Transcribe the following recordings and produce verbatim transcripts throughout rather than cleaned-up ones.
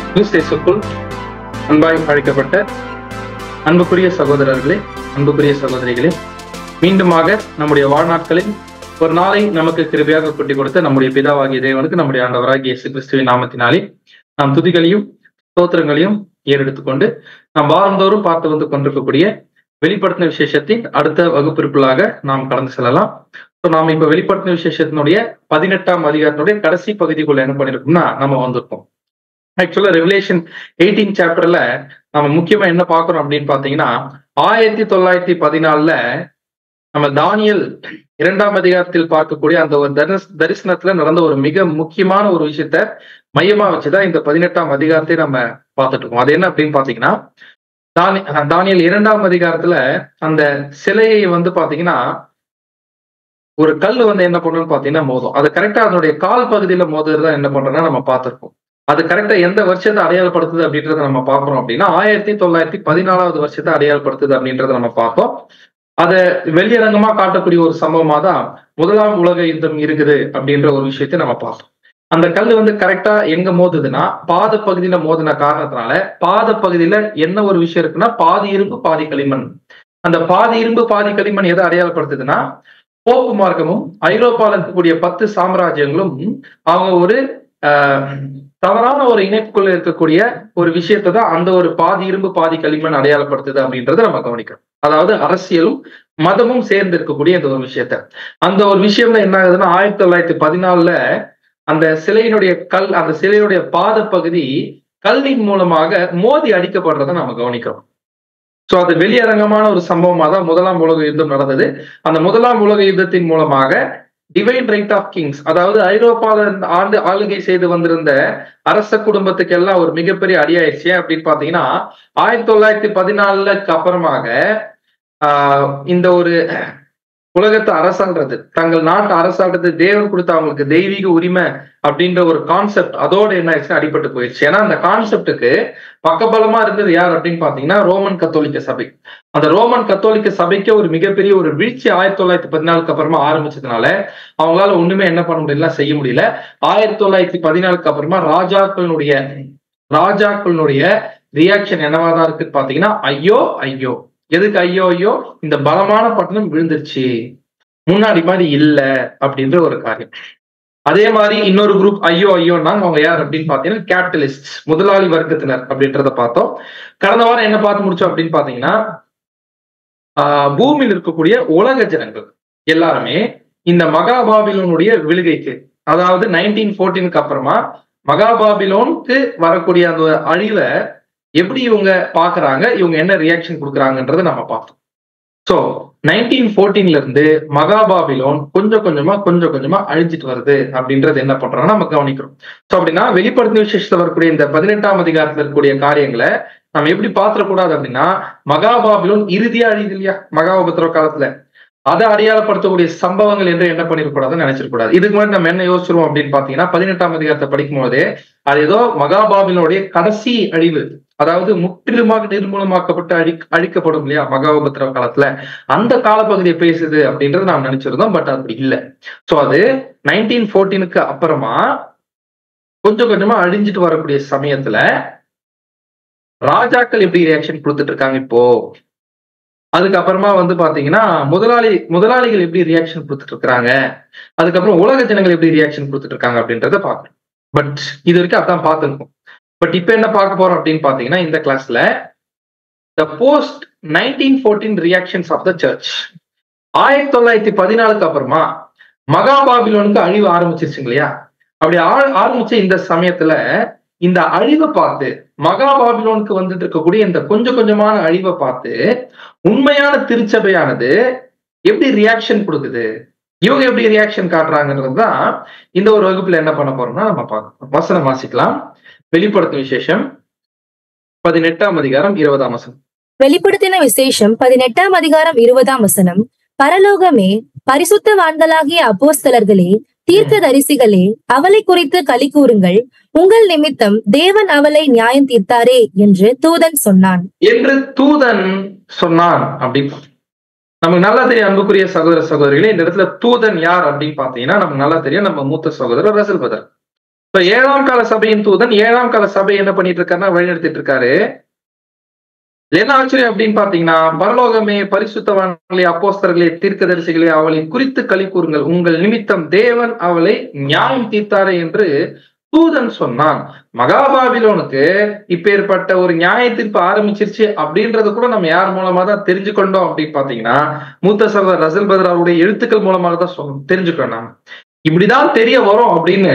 கிறிஸ்தேசுக்குள் அன்பாய் அழைக்கப்பட்ட அன்புக்குரிய சகோதரர்களே, அன்புக்குரிய சகோதரிகளே, மீண்டுமாக நம்முடைய வாழ்நாட்களில் ஒரு நாளை நமக்கு கிருபையாக கொட்டி கொடுத்த நம்முடைய பிதாவாகிய தேவனுக்கு நம்முடைய ஆண்டவராகிய இயேசு கிறிஸ்துவின் நாமத்தினாலே நாம் துதிகளையும் ஸ்தோத்திரங்களையும் ஏறெடுத்துக்கொண்டு நாம் வாரந்தோறும் பார்த்து வந்து கொண்டிருக்கக்கூடிய வெளிப்படுத்தின விசேஷத்தின் அடுத்த வகுப்பிற்குள்ளாக நாம் கடந்து செல்லலாம். ஸோ நாம் இப்ப வெளிப்படுத்தின விசேஷத்தினுடைய பதினெட்டாம் அதிகாரத்தினுடைய கடைசி பகுதிக்குள்ள என்ன பண்ணிருக்கோம்னா நம்ம வந்திருக்கோம். ஆக்சுவலா ரெவலேஷன் எயிட்டீன் சாப்டர்ல நம்ம முக்கியமா என்ன பார்க்கறோம் அப்படின்னு பாத்தீங்கன்னா, ஆயிரத்தி தொள்ளாயிரத்தி பதினாலுல நம்ம தானியல் இரண்டாம் அதிகாரத்தில் பார்க்கக்கூடிய அந்த ஒரு தரிச தரிசனத்துல நடந்த ஒரு மிக முக்கியமான ஒரு விஷயத்த மையமா வச்சுதான் இந்த பதினெட்டாம் அதிகாரத்தை நம்ம பார்த்துட்டு இருக்கோம். அது என்ன அப்படின்னு பாத்தீங்கன்னா, தானி தானியல் இரண்டாம் அதிகாரத்துல அந்த சிலையை வந்து பாத்தீங்கன்னா ஒரு கல் வந்து என்ன பண்ணணும்னு பாத்தீங்கன்னா மோதும். அது கரெக்டா அதனுடைய கால் பகுதியில மோதுறதுதான் என்ன பண்றோம்னா நம்ம பார்த்திருக்கோம். அது கரெக்டா எந்த வருஷத்தை அடையாளப்படுத்துது அப்படின்றத நம்ம பார்க்கிறோம் அப்படின்னா, ஆயிரத்தி தொள்ளாயிரத்தி பதினாலாவது வருஷத்தை அடையாளப்படுத்துது அப்படின்றத நம்ம பார்த்தோம். அதை வெளியரங்கமா காட்டக்கூடிய ஒரு சம்பவமா தான் முதலாம் உலக யுத்தம் இருக்குது அப்படின்ற ஒரு விஷயத்தை நம்ம பார்த்தோம். அந்த கல் வந்து கரெக்டா எங்க மோதுதுன்னா பாத பகுதியில மோதின காரணத்தினால பாத பகுதியில என்ன ஒரு விஷயம் இருக்குன்னா, பாதி இரும்பு பாதி களிமண். அந்த பாதி இரும்பு பாதி களிமண் எதை அடையாளப்படுத்துதுன்னா, போப்பு மார்க்கமும் ஐரோப்பால இருக்கக்கூடிய பத்து சாம்ராஜ்யங்களும் அவங்க ஒரு ஆஹ் தவறான ஒரு இணைப்புக்குள்ள இருக்கக்கூடிய ஒரு விஷயத்தை தான் அந்த ஒரு பாதி இரும்பு பாதி களிமண் அடையாளப்படுத்துது அப்படின்றத நம்ம கவனிக்கிறோம். அதாவது அரசியலும் மதமும் சேர்ந்து இருக்கக்கூடிய இந்த ஒரு விஷயத்த அந்த ஒரு விஷயம்ல என்ன ஆகுதுன்னா, ஆயிரத்தி தொள்ளாயிரத்தி பதினாலுல அந்த சிலையினுடைய கல் அந்த சிலையுடைய பாத பகுதி கல்லின் மூலமாக மோதி அடிக்கப்படுறதை நம்ம கவனிக்கிறோம். சோ அது வெளியரங்கமான ஒரு சம்பவமா தான் முதலாம் உலக யுத்தம் நடந்தது. அந்த முதலாம் உலக யுத்தத்தின் மூலமாக டிவைன் ரைட் ஆஃப் கிங்ஸ், அதாவது ஐரோப்பால ஆண்டு ஆளுகை செய்து வந்திருந்த அரச குடும்பத்துக்கு எல்லாம் ஒரு மிகப்பெரிய அடியாயிடுச்சு. அப்படின்னு பாத்தீங்கன்னா, ஆயிரத்தி தொள்ளாயிரத்தி பதினாலுக்கு அப்புறமாக ஆஹ் இந்த ஒரு உலகத்தை அரசாள்றது, தங்கள் நாட்டு அரசாள்றது தேவன் கொடுத்த அவங்களுக்கு தெய்வீக உரிமை அப்படின்ற ஒரு கான்செப்ட் அதோட என்ன ஆயிடுச்சுன்னா அடிபட்டு போயிடுச்சு. ஏன்னா அந்த கான்செப்டுக்கு பக்கபலமா இருந்தது யார் அப்படின்னு பாத்தீங்கன்னா, ரோமன் கத்தோலிக்க சபை. அந்த ரோமன் கத்தோலிக்க சபைக்கு ஒரு மிகப்பெரிய ஒரு வீழ்ச்சி ஆயிரத்தி தொள்ளாயிரத்தி பதினாலுக்கு அப்புறமா ஆரம்பிச்சதுனால அவங்களால ஒண்ணுமே என்ன பண்ண முடியல, செய்ய முடியல. ஆயிரத்தி தொள்ளாயிரத்தி பதினாலுக்கு அப்புறமா ராஜாக்களுடைய ராஜாக்களுடைய ரியாக்ஷன் என்னவாதான் இருக்குன்னு பாத்தீங்கன்னா, ஐயோ ஐயோ, எதுக்கு ஐயோ ஐயோ, இந்த பலமான பட்டணம் விழுந்துருச்சு, முன்னாடி மாதிரி இல்ல அப்படின்ற ஒரு காரியம். அதே மாதிரி இன்னொரு குரூப் ஐயோ ஐயோன்னா அவங்க யார் அப்படின்னு பாத்தீங்கன்னா, கேபிட்டலிஸ்ட், முதலாளி வர்க்கத்தினர் அப்படின்றத பார்த்தோம். கடந்த வாரம் என்ன பார்த்து முடிச்சோம் அப்படின்னு பாத்தீங்கன்னா, ஆஹ் பூமியில் இருக்கக்கூடிய உலக ஜனங்கள் எல்லாருமே இந்த மகாபாபிலோனுடைய விழுகைக்கு, அதாவது நைன்டீன் போர்டீனுக்கு அப்புறமா மகாபாபிலோனுக்கு வரக்கூடிய அந்த அழிவை எப்படி இவங்க பாக்குறாங்க, இவங்க என்ன ரியாக்ஷன் கொடுக்குறாங்கன்றத நம்ம பார்த்தோம். சோ நைன்டீன் போர்டீன்ல இருந்து மகாபாபிலோன் கொஞ்சம் கொஞ்சமா கொஞ்சம் கொஞ்சமா அழிஞ்சிட்டு வருது அப்படின்றது என்ன பண்றோம்னா நம்ம கவனிக்கிறோம். சோ அப்படின்னா வெளிப்படுத்தின விசேஷத்துல வரக்கூடிய இந்த பதினெட்டாம் அதிகாரத்துல இருக்கக்கூடிய காரியங்களை நம்ம எப்படி பாத்திரக்கூடாது அப்படின்னா, மகாபாபிலோன் இறுதியா அழியுது இல்லையா மகாபத்திர காலத்துல, அதை அடையாளப்படுத்தக்கூடிய சம்பவங்கள் என்று என்ன பண்ணிடக்கூடாதுன்னு நினைச்சிடக்கூடாது. இதுக்கு முன்னாடி நம்ம என்ன யோசிச்சிருவோம் அப்படின்னு பாத்தீங்கன்னா, பதினெட்டாம் அதிகாரத்தை படிக்கும் போதே அது ஏதோ மகாபாபிலோனுடைய கடைசி அழிவு, அதாவது முற்றிலுமாக நிர்மூலமாக்கப்பட்டு அழி அழிக்கப்படும் இல்லையா மகாபத்திர காலத்துல, அந்த காலப்பகுதியை பேசுது அப்படின்றது நாம் நினைச்சிருந்தோம். பட் அப்படி இல்லை. சோ அது நைன்டீன் போர்டீனுக்கு அப்புறமா கொஞ்சம் கொஞ்சமா அழிஞ்சிட்டு வரக்கூடிய சமயத்துல ராஜாக்கள் எப்படி ரியாக்ஷன் கொடுத்துட்டு இருக்காங்க இப்போ, அதுக்கப்புறமா வந்து பாத்தீங்கன்னா முதலாளி முதலாளிகள் எப்படி ரியாக்ஷன் கொடுத்துட்டு இருக்காங்க, அதுக்கப்புறம் உலக ஜனங்கள் எப்படி ரியாக்ஷன் கொடுத்துட்டு இருக்காங்க அப்படின்றத பாக்கணும். பட் இது வரைக்கும் அதான் பார்த்துருக்கோம். பட் இப்ப என்ன பார்க்க போறோம் அப்படின்னு பாத்தீங்கன்னா, இந்த கிளாஸ்ல the post nineteen fourteen reactions of the church. ஆயிரத்தி தொள்ளாயிரத்தி பதினாலுக்கு அப்புறமா மகாபாபிலோனுக்கு அழிவு ஆரம்பிச்சிருச்சுங்க இல்லையா, அப்படி ஆரம்பிச்ச இந்த சமயத்துல இந்த அழிவை பார்த்து மகாபாபிலோனுக்கு வந்துட்டு இருக்கக்கூடிய இந்த கொஞ்சம் கொஞ்சமான அழிவை பார்த்து உண்மையான திருச்சபையானது எப்படி ரியாக்ஷன் கொடுக்குது, இவங்க எப்படி ரியாக்ஷன் காட்டுறாங்கன்றதுதான் இந்த ஒரு வகுப்புல என்ன பண்ண போறோம்னா நம்ம பார்க்கணும். வசனம் வாசிக்கலாம். வெளிப்படுத்தும் விசேஷம் பதினெட்டாம் அதிகாரம் இருபதாம் வசனம். வெளிப்படுத்தின விசேஷம் பதினெட்டாம் அதிகாரம் இருபதாம் வசனம். பரலோகமே, பரிசுத்தவான்களாகிய அப்போஸ்தலர்களே, தீர்க்க தரிசிகளே, அவளை குறித்து களி கூறுங்கள், உங்கள் நிமித்தம் தேவன் அவளை நியாயம் தீர்த்தாரே என்று தூதன் சொன்னான் என்று தூதன் சொன்னான். அப்படின்னு நமக்கு நல்லா தெரியும் அன்புக்குரிய சகோதர சகோதரிகளே, இந்த இடத்துல தூதன் யார் அப்படின்னு பாத்தீங்கன்னா நமக்கு நல்லா தெரியும், நம்ம மூத்த சகோதரர் ரசல் பதர். இப்ப ஏழாம் கால சபையின் தூதன் ஏழாம் கால சபை என்ன பண்ணிட்டு இருக்காருன்னா வழிநடத்திட்டு இருக்காரு. என்ன ஆச்சரியம் அப்படின்னு பாத்தீங்கன்னா, பரலோகமே, பரிசுத்தவான்களே, அப்போஸ்தலர்களே, தீர்க்கதரிசிகளே, அவளை குறித்து களி கூறுங்கள், உங்கள் நிமித்தம் தேவன் அவளை நியாயம் தீர்த்தாரே என்று தூதன் சொன்னான். மகாபாபிலோனுக்கு இப்பேற்பட்ட ஒரு நியாய தீர்ப்பு ஆரம்பிச்சிருச்சு அப்படின்றது கூட நம்ம யார் மூலமா தான் தெரிஞ்சுக்கொண்டோம் அப்படின்னு பாத்தீங்கன்னா, மூத்த சகோதரர் ரசல் பத்ர் அவருடைய எழுத்துக்கள் மூலமாக தான் சொல் தெரிஞ்சுக்கணும். நாம இப்படிதான் தெரிய வரும் அப்படின்னு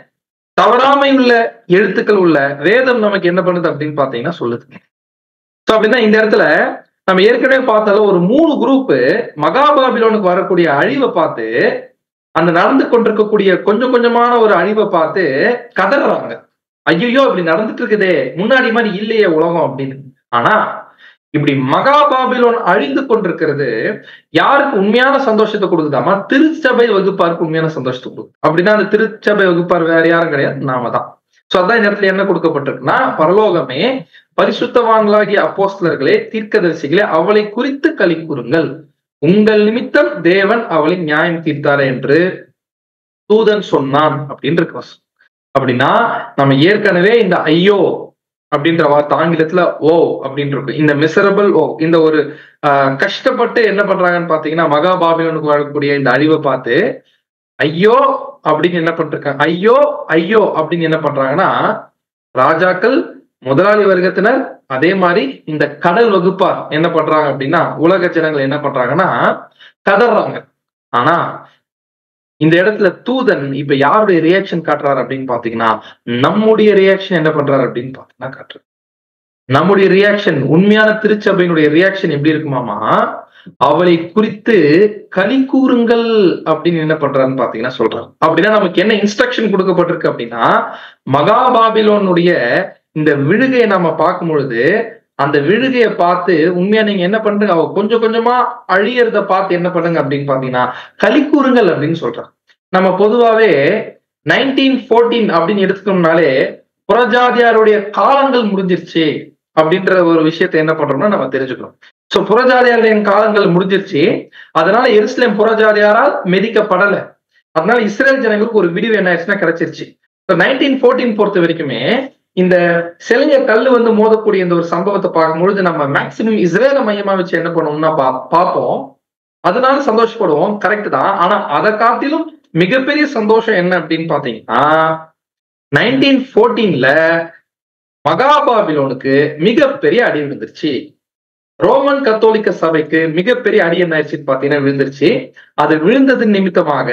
தவறாமை உள்ள எழுத்துக்கள் உள்ள வேதம் நமக்கு என்ன பண்ணுது அப்படின்னு பாத்தீங்கன்னா சொல்லுது. சோ அப்படின்னா இந்த இடத்துல நம்ம ஏற்கனவே பார்த்தாலும் ஒரு மூணு குரூப் மகாபாபிலோனுக்கு வரக்கூடிய அழிவை பார்த்து, அந்த நடந்து கொண்டிருக்கக்கூடிய கொஞ்சம் கொஞ்சமான ஒரு அழிவை பார்த்து கதறாங்க. ஐயோ இப்படி நடந்துட்டு இருக்குதே, முன்னாடி மாதிரி இல்லையே உலகம் அப்படின்னு. ஆனா இப்படி மகாபாபிலோன் அழிந்து கொண்டிருக்கிறது யாருக்கு உண்மையான சந்தோஷத்தை கொடுக்குதாமா? திருச்சபை வகுப்பாருக்கு உண்மையான சந்தோஷத்தை கொடுக்குது. அப்படின்னா அந்த திருச்சபை வகுப்பார் வேற யாரும் கிடையாது, நாம தான். சோ அதான் இந்த இடத்துல என்ன கொடுக்கப்பட்டிருக்குன்னா, பரலோகமே, பரிசுத்தவான்களாகிய அப்போஸ்தலர்களே, தீர்க்கதரிசிகளே, அவளை குறித்து களி கூறுங்கள், உங்கள் நிமித்தம் தேவன் அவளை நியாயம் தீர்த்தாரே என்று தூதன் சொன்னான் அப்படின்னு இருக்கு. அப்படின்னா நம்ம ஏற்கனவே இந்த ஐயோ அப்படின்ற வார்த்தை ஆங்கிலத்துல ஓ அப்படின்னு இருக்கு. இந்த மிசரபிள் ஓ, இந்த ஒரு ஆஹ் கஷ்டப்பட்டு என்ன பண்றாங்கன்னு பாத்தீங்கன்னா, மகாபாபிலோனுக்கு வரக்கூடிய இந்த அழிவை பார்த்து ஐயோ அப்படின்னு என்ன பண்றாங்க, ஐயோ ஐயோ அப்படின்னு என்ன பண்றாங்கன்னா, ராஜாக்கள், முதலாளி வர்க்கத்தினர், அதே மாதிரி இந்த கடல் வகுப்பார் என்ன பண்றாங்க அப்படின்னா, உலக ஜனங்கள் என்ன பண்றாங்கன்னா கதறாங்க. ஆனா இந்த இடத்துல தூதன் இப்ப யாருடைய ரியாக்ஷன் காட்டுறாரு அப்படின்னு பாத்தீங்கன்னா, நம்முடைய ரியாக்ஷன் என்ன பண்றாரு அப்படின்னு பாத்தீங்கன்னா காட்டுறாரு. நம்முடைய ரியாக்ஷன், உண்மையான திருச்சபையினுடைய ரியாக்ஷன் எப்படி இருக்குமாமா, அவளை குறித்து களி கூறுங்கள் அப்படின்னு என்ன பண்றாருன்னு பாத்தீங்கன்னா சொல்றாரு. அப்படின்னா நமக்கு என்ன இன்ஸ்ட்ரக்ஷன் கொடுக்கப்பட்டிருக்கு அப்படின்னா, மகாபாபிலோனுடைய இந்த விழுகையை நாம பார்க்கும் பொழுது, அந்த விழுகையை பார்த்து உண்மையா நீங்க என்ன பண்றீங்க, அவ கொஞ்சம் கொஞ்சமா அழியறத பார்த்து என்ன பண்ணுங்க அப்படின்னு பாத்தீங்கன்னா களி கூறுங்கள் அப்படின்னு சொல்றாங்க. நம்ம பொதுவாவே நைன்டீன் ஃபோர்டீன் அப்படின்னு எடுத்துக்கணும்னாலே புறஜாதியாருடைய காலங்கள் முடிஞ்சிருச்சு அப்படின்ற ஒரு விஷயத்த என்ன பண்றோம்னா நம்ம தெரிஞ்சுக்கணும். சோ புறஜாதியாருடைய காலங்கள் முடிஞ்சிருச்சு, அதனால எருசலேம் புறஜாதியாரால் மிதிக்கப்படல, அதனால இஸ்ரேல் ஜனங்களுக்கு ஒரு விடிவு என்ன ஆயிடுச்சுன்னா கிடைச்சிருச்சு. நைன்டீன் ஃபோர்டீன் பொறுத்த வரைக்குமே இந்த சிலைய கல்லு வந்து மோதக்கூடிய இந்த ஒரு சம்பவத்தை பார்க்கும்பொழுது நம்ம மேக்சிமம் இஸ்ரேலை மையமா வச்சு என்ன பண்ணுவோம்னா பா பார்ப்போம் அதனால சந்தோஷப்படுவோம், கரெக்ட் தான். ஆனா அதை காட்டிலும் மிகப்பெரிய சந்தோஷம் என்ன அப்படின்னு பாத்தீங்கன்னா, நைன்டீன் ஃபோர்டீன்ல மகாபாபிலோனுக்கு மிகப்பெரிய அடி விழுந்துருச்சு. ரோமன் கத்தோலிக்க சபைக்கு மிகப்பெரிய அடி என்ன ஆயிடுச்சுன்னு பாத்தீங்கன்னா விழுந்துருச்சு. அது விழுந்தது நிமித்தமாக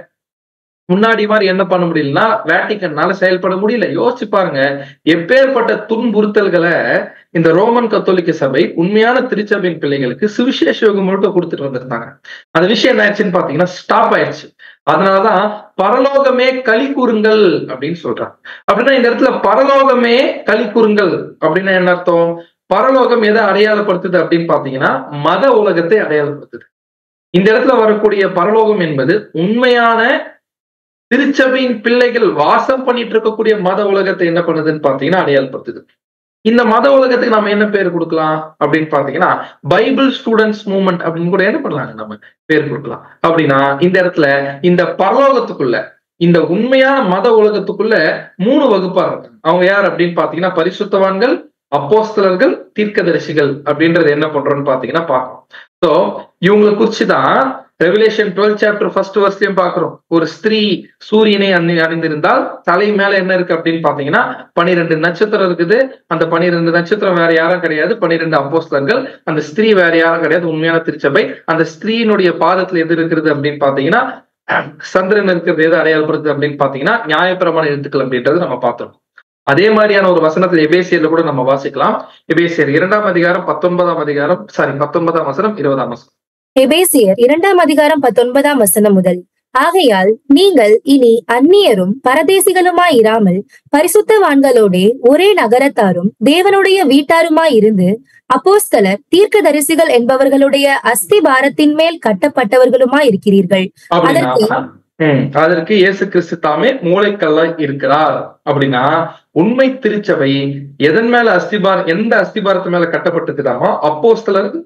முன்னாடி மாதிரி என்ன பண்ண முடியலன்னா வேட்டிக்கன்னால செயல்பட முடியல. யோசிச்சு பாருங்க, எப்பேற்பட்ட துன்புறுத்தல்களை இந்த ரோமன் கத்தோலிக்க சபை உண்மையான திருச்சபையின் பிள்ளைகளுக்கு சுவிசேஷ யோகம் முழுக்க கொடுத்துட்டு வந்திருந்தாங்க. அந்த விஷயம் என்ன ஆயிடுச்சுன்னு பாத்தீங்கன்னா ஸ்டாப் ஆயிடுச்சு. அதனாலதான் பரலோகமே களி கூறுங்கள் அப்படின்னு சொல்றாங்க. அப்படின்னா இந்த இடத்துல பரலோகமே களி கூறுங்கள் அப்படின்னா என்ன அர்த்தம்? பரலோகம் எதை அடையாளப்படுத்துது அப்படின்னு பாத்தீங்கன்னா மத உலகத்தை அடையாளப்படுத்துது. இந்த இடத்துல வரக்கூடிய பரலோகம் என்பது உண்மையான திருச்சபையின் பிள்ளைகள் வாசம் பண்ணிட்டு இருக்கக்கூடிய மத உலகத்தை என்ன பண்ணுதுன்னு பாத்தீங்கன்னா அடையாளப்படுத்துது. இந்த மத உலகத்துக்கு நம்ம என்ன பேர் கொடுக்கலாம் அப்படின்னு பாத்தீங்கன்னா பைபிள் ஸ்டூடெண்ட்ஸ் மூவ்மெண்ட் அப்படின்னு கூட என்ன பண்ணலாங்க நம்ம பேர் கொடுக்கலாம். அப்படின்னா இந்த இடத்துல இந்த பரலோகத்துக்குள்ள, இந்த உண்மையான மத உலகத்துக்குள்ள மூணு வகுப்பா இருக்காங்க. அவங்க யார் அப்படின்னு பாத்தீங்கன்னா பரிசுத்தவான்கள், அப்போஸ்தலர்கள், தீர்க்கதரிசிகள் அப்படின்றது என்ன பண்றோம்னு பாத்தீங்கன்னா பார்க்கணும். சோ இவங்களை குறிச்சுதான் ரெவலேஷன் டுவெல்த் சாப்டர் ஃபர்ஸ்ட் வர்ஸ்லயும் பாக்குறோம். ஒரு ஸ்திரீ சூரியனை அணி அணிந்திருந்தால் தலை மேல என்ன இருக்கு அப்படின்னு பாத்தீங்கன்னா பனிரெண்டு நட்சத்திரம் இருக்குது. அந்த பனிரெண்டு நட்சத்திரம் வேற யாரும் கிடையாது, பனிரெண்டு அப்போஸ்தலர்கள். அந்த ஸ்திரீ வேற யாரும் கிடையாது, உண்மையான திருச்சபை. அந்த ஸ்திரீனுடைய பாதத்துல எது இருக்கிறது அப்படின்னு பாத்தீங்கன்னா சந்திரன் இருக்கிறது. எது அடையாளப்படுது அப்படின்னு பாத்தீங்கன்னா நியாயப்பிரமாண எழுத்துக்கள் அப்படின்றது நம்ம பார்த்தோம். அதே மாதிரியான ஒரு வசனத்துல எபேசியர்ல கூட நம்ம வாசிக்கலாம். எபேசியர் இரண்டாம் அதிகாரம் பத்தொன்பதாம் அதிகாரம் சாரி பத்தொன்பதாம் வசனம் இருபதாம் வசனம். எபேசியர் இரண்டாம் அதிகாரம் பத்தொன்பதாம் வசனம் முதல். ஆகையால் நீங்கள் இனி அந்நியரும் பரதேசிகளுமாய் இராமல் பரிசுத்தவான்களோடே ஒரே நகரத்தாரும் தேவனுடைய வீட்டாருமாய் இருந்து அப்போஸ்தலர், தீர்க்கதரிசிகள் என்பவர்களுடைய அஸ்திபாரத்தின் மேல் கட்டப்பட்டவர்களுமாய் இருக்கிறீர்கள். அதற்கு ஹம் அதற்கு இயேசு கிறிஸ்து தாமே மூளைக்கல்லாய் இருக்கிறார். அப்படின்னா உண்மை திருச்சபை எதன் மேல அஸ்திபாரம், எந்த அஸ்திபாரத்து மேல கட்டப்பட்டிருக்குதாமோ அப்போஸ்தலர்கள்,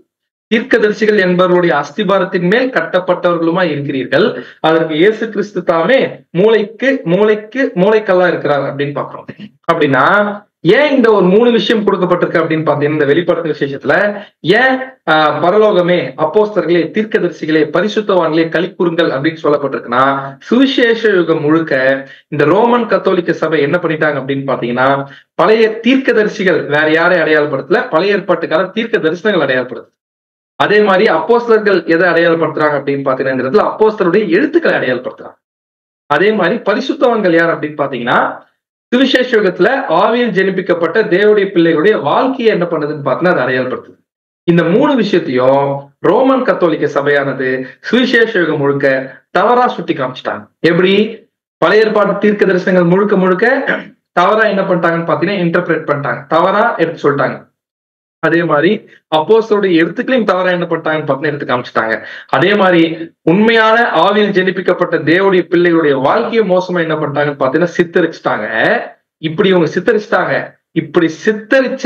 தீர்க்கதரிசிகள் என்பவர்களுடைய அஸ்திபாரத்தின் மேல் கட்டப்பட்டவர்களுமா இருக்கிறீர்கள். அதற்கு இயேசு கிறிஸ்து தாமே மூளைக்கு மூளைக்கு மூளைக்கல்லா இருக்கிறார் அப்படின்னு பாக்குறோம். அப்படின்னா ஏன் இந்த ஒரு மூணு விஷயம் கொடுக்கப்பட்டிருக்கு அப்படின்னு பாத்தீங்கன்னா, இந்த வெளிப்படுத்தும் விசேஷத்துல ஏன் ஆஹ் பரலோகமே, அப்போஸ்தலர்களே, தீர்க்கதரிசிகளே, பரிசுத்தவான்களே களிக்கூறுங்கள் அப்படின்னு சொல்லப்பட்டிருக்குன்னா, சுவிசேஷ யுகம் முழுக்க இந்த ரோமன் கத்தோலிக்க சபை என்ன பண்ணிட்டாங்க அப்படின்னு பாத்தீங்கன்னா, பழைய தீர்க்கதரிசிகள் வேற யாரை அடையாளப்படுத்தல, பழைய ஏற்பாட்டுக்கான தீர்க்க தரிசனங்கள் அடையாளப்படுத்து. அதே மாதிரி அப்போஸ்தலர்கள் எதை அடையாளப்படுத்துறாங்க அப்படின்னு பாத்தீங்கன்னா, அப்போஸ்தலருடைய எழுத்துக்களை அடையாளப்படுத்துறாங்க. அதே மாதிரி பரிசுத்தவான்கள் யார் அப்படின்னு பாத்தீங்கன்னா, சுவிசேஷ யுகத்துல ஆவியில் ஜெனிப்பிக்கப்பட்ட தேவனுடைய பிள்ளைகளுடைய வாழ்க்கையை என்ன பண்ணுதுன்னு பார்த்தீங்கன்னா அதை அடையாளப்படுத்துது. இந்த மூணு விஷயத்தையும் ரோமன் கத்தோலிக்க சபையானது சுவிசேஷ யுகம் முழுக்க தவறா சுட்டி காமிச்சிட்டாங்க. எப்படி? பழைய ஏற்பாட்டு தீர்க்க தரிசனங்கள் முழுக்க முழுக்க தவறா என்ன பண்ணிட்டாங்கன்னு பாத்தீங்கன்னா இன்டர்பிரேட் பண்ணிட்டாங்க, தவறா எடுத்து சொல்லிட்டாங்க. அதே மாதிரி அப்போஸ்தலருடைய எழுத்துக்களையும் தவறா என்ன பண்ணிட்டாங்கன்னு பார்த்தீங்கன்னா எடுத்து காமிச்சிட்டாங்க. அதே மாதிரி உண்மையான ஆவியில் ஜெனிப்பிக்கப்பட்ட தேவனுடைய பிள்ளைகளுடைய வாழ்க்கையை மோசமா என்ன பண்ணிட்டாங்கன்னு பார்த்தீங்கன்னா சித்தரிச்சுட்டாங்க. இப்படி இவங்க சித்தரிச்சுட்டாங்க. இப்படி சித்தரிச்ச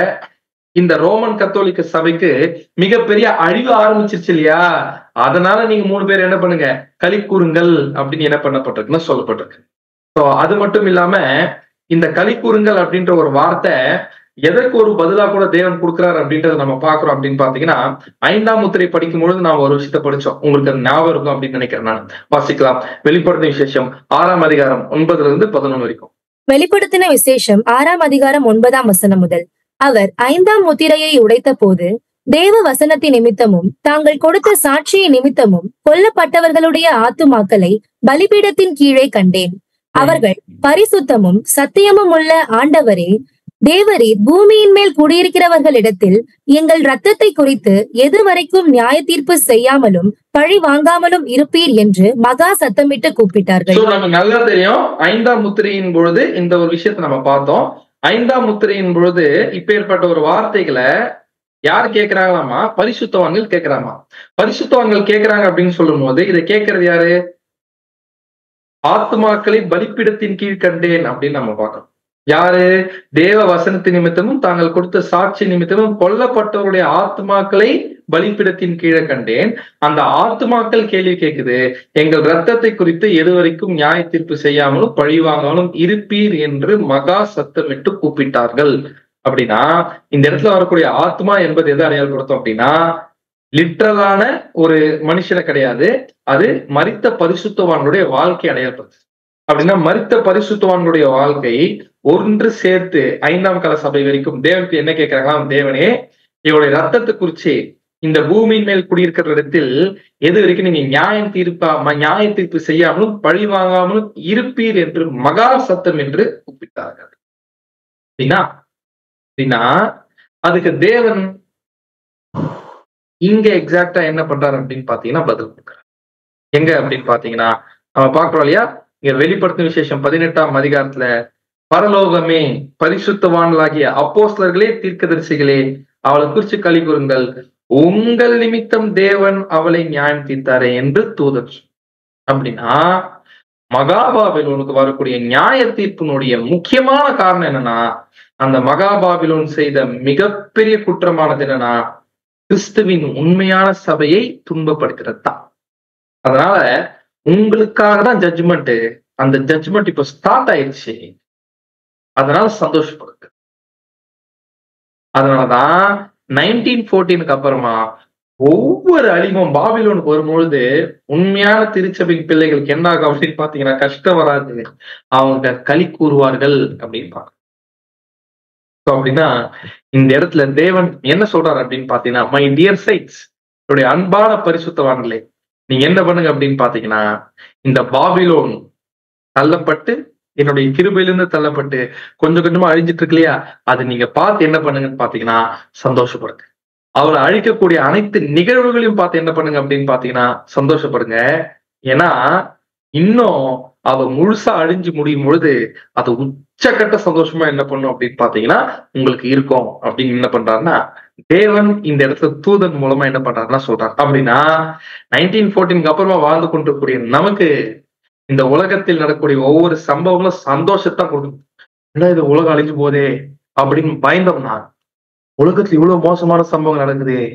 இந்த ரோமன் கத்தோலிக்க சபைக்கு மிகப்பெரிய அழிவு ஆரம்பிச்சிருச்சு இல்லையா? அதனால நீங்க மூணு பேர் என்ன பண்ணுங்க, களி கூறுங்கள் அப்படின்னு என்ன பண்ணப்பட்டிருக்குன்னு சொல்லப்பட்டிருக்கு. ஸோ அது மட்டும் இல்லாம இந்த களி கூறுங்கள் அப்படின்ற ஒரு வார்த்தை எதற்கு ஒரு பதிலா கூட தேவன் கொடுக்கிறார் அப்படின்றத நம்ம பாக்குறோம் அப்படின்னு பாத்தீங்கன்னா, ஐந்தாம் முத்திரை படிக்கும் பொழுது நாம ஒரு விஷயத்த படிச்சோம். உங்களுக்கு அது ஞாபகம் இருக்கும் அப்படின்னு நினைக்கிறேன். நான் வாசிக்கலாம். வெளிப்படுத்தின விசேஷம் ஆறாம் அதிகாரம் ஒன்பதுல இருந்து பதினொன்று வரைக்கும். வெளிப்படுத்தின விசேஷம் ஆறாம் அதிகாரம் ஒன்பதாம் வசனம் முதல். அவர் ஐந்தாம் முத்திரையை உடைத்த போது தேவ வசனத்தின் நிமித்தமும் தாங்கள் கொடுத்த சாட்சியின் நிமித்தமும் கொல்லப்பட்டவர்களுடைய ஆத்துமாக்களை பலிபீடத்தின் கீழே கண்டேன். அவர்கள் பரிசுத்தமும் சத்தியமும் உள்ள ஆண்டவரே தேவரீர் பூமியின் மேல் குடியிருக்கிறவர்களிடத்தில் எங்கள் இரத்தத்தை குறித்து எதுவரைக்கும் நியாய தீர்ப்பு செய்யாமலும் பழி வாங்காமலும் இருப்பீர் என்று மகா சத்தமிட்டு கூப்பிட்டார்கள். நமக்கு நல்லா தெரியும், ஐந்தாம் முத்திரையின் பொழுது இந்த ஒரு விஷயத்தை நம்ம பார்த்தோம். ஐந்தாம் முத்திரையின் பொழுது இப்ப ஏற்பட்ட ஒரு வார்த்தைகளை யார் கேட்கிறாங்களாமா? பரிசுத்தவான்கள் கேட்கிறாமா. பரிசுத்தவான்கள் கேட்கிறாங்க அப்படின்னு சொல்லும் போது இதை கேட்கறது யாரு? ஆத்துமாக்களை பலிப்பீடத்தின் கீழ் கண்டேன் அப்படின்னு நம்ம பார்க்கணும். யாரு? தேவ வசனத்தின் நிமித்தமும் தாங்கள் கொடுத்த சாட்சி நிமித்தமும் கொல்லப்பட்டவருடைய ஆத்மாக்களை பலிப்பீடத்தின் கீழே கண்டேன். அந்த ஆத்மாக்கள் கேள்வி கேட்குது, எங்கள் ரத்தத்தை குறித்து எதுவரைக்கும் நியாய தீர்ப்பு செய்யாமலும் பழி வாங்காமலும் இருப்பீர் என்று மகா சத்தமிட்டு கூப்பிட்டார்கள். அப்படின்னா இந்த இடத்துல வரக்கூடிய ஆத்மா என்பது எதை அடையாளப்படுத்தும் அப்படின்னா, லிட்ரலான ஒரு மனுஷனை கிடையாது, அது மரித்த பரிசுத்தவான்களுடைய வாழ்க்கை அடையாளப்படுத்து. அப்படின்னா மரித்த பரிசுத்தவான்களுடைய வாழ்க்கை ஒன்று சேர்த்து ஐந்தாம் கால சபை வரைக்கும் தேவனுக்கு என்ன கேட்கிறாங்களா? தேவனே, இவருடைய ரத்தத்தை குறிச்சு இந்த பூமியின் மேல் குடியிருக்கிற இடத்தில் எது வரைக்கும் நீங்க நியாயம் தீர்ப்பா நியாய தீர்ப்பு செய்யாமலும் பழி வாங்காமலும் இருப்பீர் என்று மகா சத்தம் என்று கூப்பிட்டார்கள். அப்படின்னா அப்படின்னா அதுக்கு தேவன் இங்க எக்ஸாக்டா என்ன பண்றாரு அப்படின்னு பாத்தீங்கன்னா பதில் கொடுக்குறாரு. எங்க அப்படின்னு பாத்தீங்கன்னா நம்ம பாக்குறோம் இல்லையா, இங்க வெளிப்படுத்தும் விசேஷம் பதினெட்டாம் அதிகாரத்துல பரலோகமே, பரிசுத்தவான்களாகிய அப்போஸ்தலர்களே, தீர்க்கதரிசிகளே, அவளை குறிச்சு களி கூறுங்கள், உங்கள் நிமித்தம் தேவன் அவளை நியாயம் தீர்த்தாரே என்று தூதர். அப்படின்னா மகாபாபிலோனுக்கு வரக்கூடிய நியாய தீர்ப்பினுடைய முக்கியமான காரணம் என்னன்னா, அந்த மகாபாபிலோன் செய்த மிகப்பெரிய குற்றமானது என்னன்னா, கிறிஸ்துவின் உண்மையான சபையை துன்பப்படுத்துறது தான். அதனால உங்களுக்காக தான் ஜட்ஜ்மெண்ட். அந்த ஜட்ஜ்மெண்ட் இப்ப ஸ்டார்ட் ஆயிடுச்சு. அதனால சந்தோஷப்படுங்க. அதனாலதான் நைன்டீன் ஃபோர்டீனுக்கு அப்புறமா ஒவ்வொரு அழிவும் பாபிலோனுக்கு வரும்பொழுது உண்மையான திருச்சபையின் பிள்ளைகளுக்கு என்ன ஆகும் அப்படின்னு பாத்தீங்கன்னா, கஷ்டம் வராது, அவங்க களி கூறுவார்கள் அப்படின்னு. அப்படின்னா இந்த இடத்துல தேவன் என்ன சொல்றாரு அப்படின்னு பாத்தீங்கன்னா, மை டியர் சைட்ஸ், என்னுடைய அன்பான பரிசுத்தவான்களே, நீங்க என்ன பண்ணுங்க அப்படின்னு பாத்தீங்கன்னா, இந்த பாபிலோன் தள்ளப்பட்டு என்னுடைய கிருபையிலிருந்து தள்ளப்பட்டு கொஞ்சம் கொஞ்சமா அழிஞ்சிட்டு இருக்கு இல்லையா, அது நீங்க பார்த்து என்ன பண்ணுங்கன்னு பாத்தீங்கன்னா சந்தோஷப்படுங்க. அவளை அழிக்கக்கூடிய அனைத்து நிகழ்வுகளையும் பார்த்து என்ன பண்ணுங்க அப்படின்னு பாத்தீங்கன்னா சந்தோஷப்படுங்க. ஏன்னா இன்னும் அவ முழுசா அழிஞ்சு முடியும் பொழுது அது உச்சக்கட்ட சந்தோஷமா என்ன பண்ணும் அப்படின்னு பாத்தீங்கன்னா உங்களுக்கு இருக்கும் அப்படின்னு என்ன பண்றாருன்னா தேவன் இந்த இடத்துல தூதன் மூலமா என்ன பண்றாருன்னா சொல்றாரு. அப்படின்னா நைன்டீன் ஃபோர்டீனுக்கு அப்புறமா வாழ்ந்து கொண்டிருக்கக்கூடிய நமக்கு இந்த உலகத்தில் நடக்கக்கூடிய ஒவ்வொரு சம்பவங்களும் சந்தோஷத்தை கொடுக்கும். ஏன்னா இது உலகம் அழிஞ்சு போதே அப்படின்னு பயந்தோம்னா, உலகத்துல இவ்வளவு மோசமான சம்பவங்கள் நடக்குது,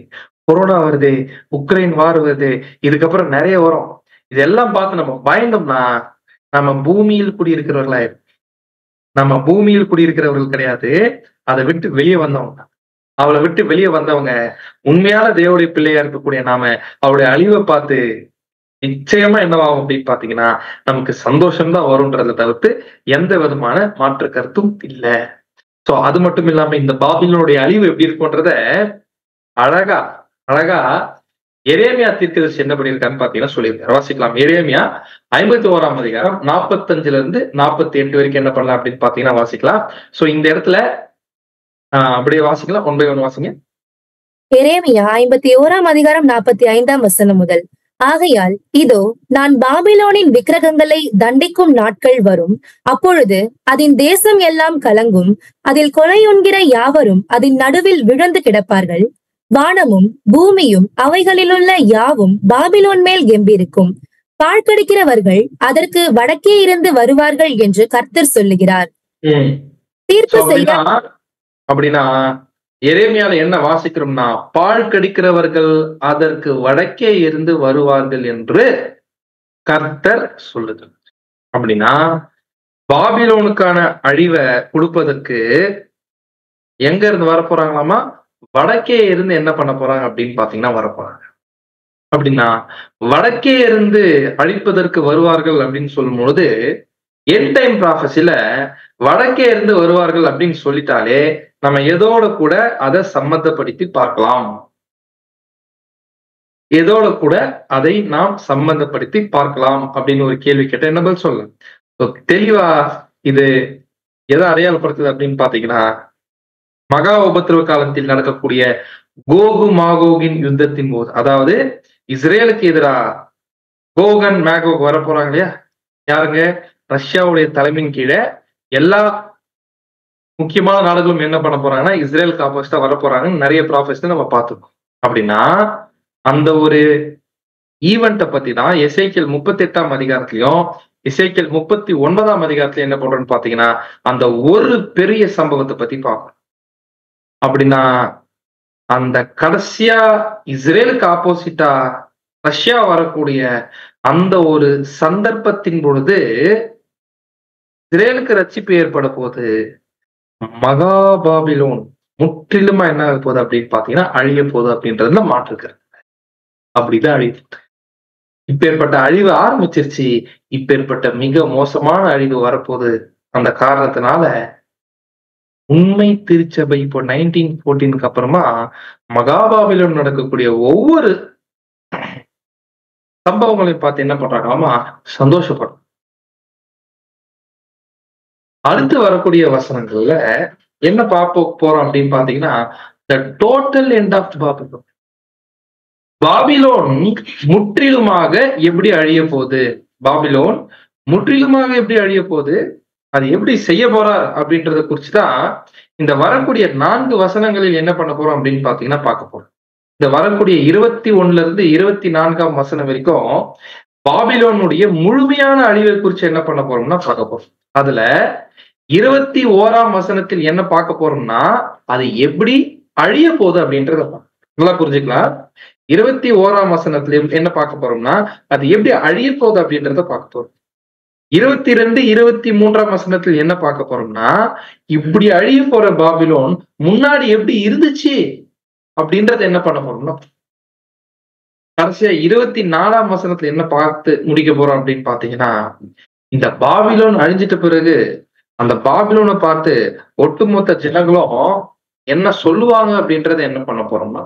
கொரோனா வருது, உக்ரைன் வார் வருது, இதுக்கப்புறம் நிறைய வரும். இதெல்லாம் பார்த்து நம்ம பயந்தோம்னா நம்ம பூமியில் குடியிருக்கிறவர்களா நம்ம பூமியில் குடியிருக்கிறவர்கள் கிடையாது, அதை விட்டு வெளியே வந்தவங்க. அவளை விட்டு வெளியே வந்தவங்க உண்மையான தேவனுடைய பிள்ளையா இருக்கக்கூடிய நாம அவருடைய அழிவை பார்த்து நிச்சயமா என்னவாகும் அப்படின்னு பாத்தீங்கன்னா நமக்கு சந்தோஷம்தான் வரும்ன்றதை தவிர்த்து எந்த விதமான மாற்று கருத்தும் இல்லை. சோ அது மட்டும் இல்லாம இந்த பாபிலோனுடைய அழிவு எப்படி இருக்கும்ன்றத அழகா அழகா எரேமியா தீர்க்கதரிசி என்ன பண்ணியிருக்காருன்னு பாத்தீங்கன்னா சொல்லியிருக்காரு. வாசிக்கலாம். எரேமியா ஐம்பத்தி ஓராம் அதிகாரம் நாற்பத்தி அஞ்சுல இருந்து நாற்பத்தி எட்டு வரைக்கும் என்ன பண்ணலாம் அப்படின்னு பாத்தீங்கன்னா வாசிக்கலாம். சோ இந்த இடத்துல ஆஹ் அப்படியே வாசிக்கலாம். ஒன் பை ஒன் வாசிங்க. எரேமியா ஐம்பத்தி ஓராம் அதிகாரம் நாற்பத்தி ஐந்தாம் வசனம் முதல். ஆகையால் இதோ நான் பாபிலோனின் விக்கிரகங்களை தண்டிக்கும் நாட்கள் வரும். அப்பொழுது அதன் தேசம் எல்லாம் கலங்கும். அதில் கொலையுண்கிற யாவரும் அதன் நடுவில் விழுந்து கிடப்பார்கள். வானமும் பூமியும் அவைகளிலுள்ள யாவும் பாபிலோன் மேல் கெம்பீரிக்கும். பாழ்கடிக்கிறவர்கள் அதற்கு வடக்கே இருந்து வருவார்கள் என்று கர்த்தர் சொல்லுகிறார். தீர்ப்பு செய்ய அப்படின்னா எரேமியால என்ன வாசிக்கிறோம்னா, பால் கடிக்கிறவர்கள் அதற்கு வடக்கே இருந்து வருவார்கள் என்று கர்த்தர் சொல்லுது. அப்படின்னா பாபிலோனுக்கான அழிவை கொடுப்பதற்கு எங்க இருந்து வரப்போறாங்களாமா? வடக்கே இருந்து என்ன பண்ண போறாங்க அப்படின்னு பாத்தீங்கன்னா வரப்போறாங்க. அப்படின்னா வடக்கே இருந்து அழிப்பதற்கு வருவார்கள் அப்படின்னு சொல்லும் பொழுது எண்ட் டைம் ப்ராஃபஸில வடக்கே இருந்து வருவார்கள் அப்படின்னு சொல்லிட்டாலே நம்ம எதோட கூட அதை சம்பந்தப்படுத்தி பார்க்கலாம். எதோட கூட அதை நாம் சம்பந்தப்படுத்தி பார்க்கலாம் அப்படின்னு ஒரு கேள்வி கேட்ட என்ன பதில் சொல்லலாம்? தெளிவா இது எதை அடையாளப்படுத்துது அப்படின்னு பாத்தீங்கன்னா, மகா உபத்திரவ காலத்தில் நடக்கக்கூடிய கோகு மாகோகின் யுத்தத்தின் போது, அதாவது இஸ்ரேலுக்கு எதிராக கோகன் மேகோக் வர போறாங்க இல்லையா? யாருங்க? ரஷ்யாவுடைய தலைமையின் கீழே எல்லா முக்கியமான நாடுகளும் என்ன பண்ண போறாங்கன்னா இஸ்ரேலுக்கு ஆப்போசிட்டா வர போறாங்கன்னு நிறைய ப்ராஃபஸை நம்ம பார்த்துக்கோம். அப்படின்னா அந்த ஒரு ஈவெண்ட்டை பத்தி தான் எசேக்கியேல் முப்பத்தி எட்டாம் அதிகாரத்திலையும் எசேக்கியேல் முப்பத்தி ஒன்பதாம் அதிகாரத்துல என்ன பண்றோம்னு பாத்தீங்கன்னா அந்த ஒரு பெரிய சம்பவத்தை பத்தி பார்க்கணும். அப்படின்னா அந்த கடைசியா இஸ்ரேலுக்கு ஆப்போசிட்டா ரஷ்யா வரக்கூடிய அந்த ஒரு சந்தர்ப்பத்தின் பொழுது இஸ்ரேலுக்கு ரட்சிப்பு ஏற்பட போது மகா பாபிலோன் முற்றிலுமா என்ன ஆக போகுது அப்படின்னு பாத்தீங்கன்னா அழிய போகுது அப்படின்றதுல மாற்றுக்கிறது. அப்படிதான் அழிவு. இப்பேற்பட்ட அழிவு ஆரம்பிச்சிருச்சு. இப்பேற்பட்ட மிக மோசமான அழிவு வரப்போகுது. அந்த காரணத்தினால உண்மை திருச்சபை இப்போ நைன்டீன் போர்டீனுக்கு அப்புறமா மகாபாபிலோன் நடக்கக்கூடிய ஒவ்வொரு சம்பவங்களையும் பார்த்து என்ன பண்றாங்க? ஆமா, சந்தோஷப்படும். அடுத்து வரக்கூடிய வசனங்கள்ல என்ன பார்ப்ப போறோம் அப்படின்னு பாத்தீங்கன்னா the total end of Babylon. Babylon முற்றிலுமாக எப்படி அழிய போகுது? பாபிலோன் முற்றிலுமாக எப்படி அழிய போகுது? அது எப்படி செய்ய போறார் அப்படின்றத குறிச்சுதான் இந்த வரக்கூடிய நான்கு வசனங்களில் என்ன பண்ண போறோம் அப்படின்னு பாத்தீங்கன்னா பார்க்க போறோம். இந்த வரக்கூடிய இருபத்தி ஒண்ணுல இருந்து இருபத்தி நான்காம் வசனம் வரைக்கும் பாபிலோனுடைய முழுமையான அழிவை குறிச்சு என்ன பண்ண போறோம்னா பார்க்க போறோம். அதுல இருபத்தி ஓராம் வசனத்தில் என்ன பார்க்க போறோம்னா அது எப்படி அழிய போகுது அப்படின்றத நல்லா புரிஞ்சுக்கலாம். இருபத்தி ஓராம் வசனத்துல என்ன பார்க்க போறோம்னா அது எப்படி அழிய போகுது அப்படின்றத பார்க்க போறோம். இருபத்தி ரெண்டு இருபத்தி மூன்றாம் வசனத்தில் என்ன பார்க்க போறோம்னா இப்படி அழிய போற பாபிலோன் முன்னாடி எப்படி இருந்துச்சு அப்படின்றத என்ன பண்ண போறோம்னா கடைசியா இருபத்தி நாலாம் வசனத்துல என்ன பார்த்து முடிக்க போறோம் அப்படின்னு பாத்தீங்கன்னா இந்த பாபிலோன் அழிஞ்சிட்ட பிறகு அந்த பாபிலோனை பார்த்து ஒட்டுமொத்த ஜனங்களும் என்ன சொல்லுவாங்க அப்படின்றத என்ன பண்ண போறோம்னா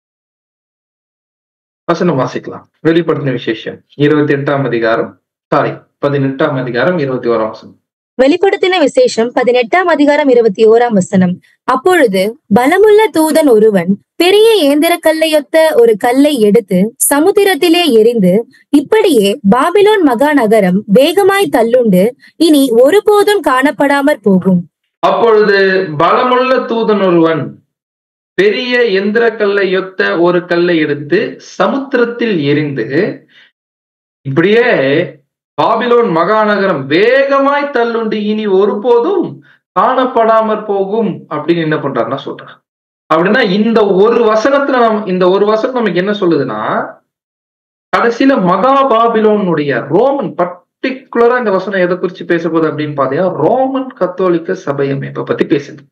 வசனம் வாசிக்கலாம். வெளிப்படுத்தின விசேஷம் இருபத்தி எட்டாம் அதிகாரம் சாரி பதினெட்டாம் அதிகாரம் இருபத்தி ஓராம் வசனம். வெளிப்படுத்தின விசேஷம் பதினெட்டாம் அதிகாரம் இருபத்தி ஓராம் வசனம். அப்பொழுது பலமுள்ள தூதன் ஒருவன் பெரிய ஏந்திர கல்லையொத்த ஒரு கல்லை எடுத்து சமுத்திரத்திலே எரிந்து இப்படியே பாபிலோன் மகாநகரம் வேகமாய் தள்ளுண்டு இனி ஒருபோதும் காணப்படாமற் போகும். அப்பொழுது பலமுள்ள தூதன் ஒருவன் பெரிய எந்திர கல்லையொத்த ஒரு கல்லை எடுத்து சமுத்திரத்தில் எரிந்து இப்படியே பாபிலோன் மகாநகரம் வேகமாய் தள்ளுண்டு இனி ஒருபோதும் காணப்படாமற் போகும் அப்படின்னு என்ன பண்றாருன்னா சொல்றாரு. அப்படின்னா இந்த ஒரு வசனத்துல நம் இந்த ஒரு வசனம் நமக்கு என்ன சொல்லுதுன்னா, கடைசியில மகா பாபிலோனுடைய ரோமன் பர்டிகுலரா இந்த வசனம் எதை குறிச்சு பேச போகுது அப்படின்னு பாத்தீங்கன்னா, ரோமன் கத்தோலிக்க சபை அமைப்பை பத்தி பேசுது.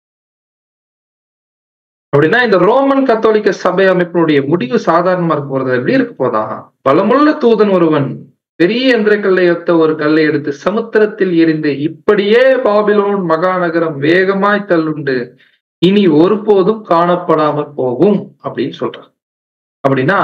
அப்படின்னா இந்த ரோமன் கத்தோலிக்க சபை அமைப்பினுடைய முடிவு சாதாரணமா இருக்க போறது எப்படி இருக்க போதா, பலமுள்ள தூதன் ஒருவன் பெரிய எந்திர கல்லை ஒத்த ஒரு கல்லை எடுத்து சமுத்திரத்தில் எரிந்து, இப்படியே பாபிலோன் மகாநகரம் வேகமாய் தள்ளுண்டு இனி ஒருபோதும் காணப்படாமல் போகும் அப்படின்னு சொல்றார். அப்படின்னா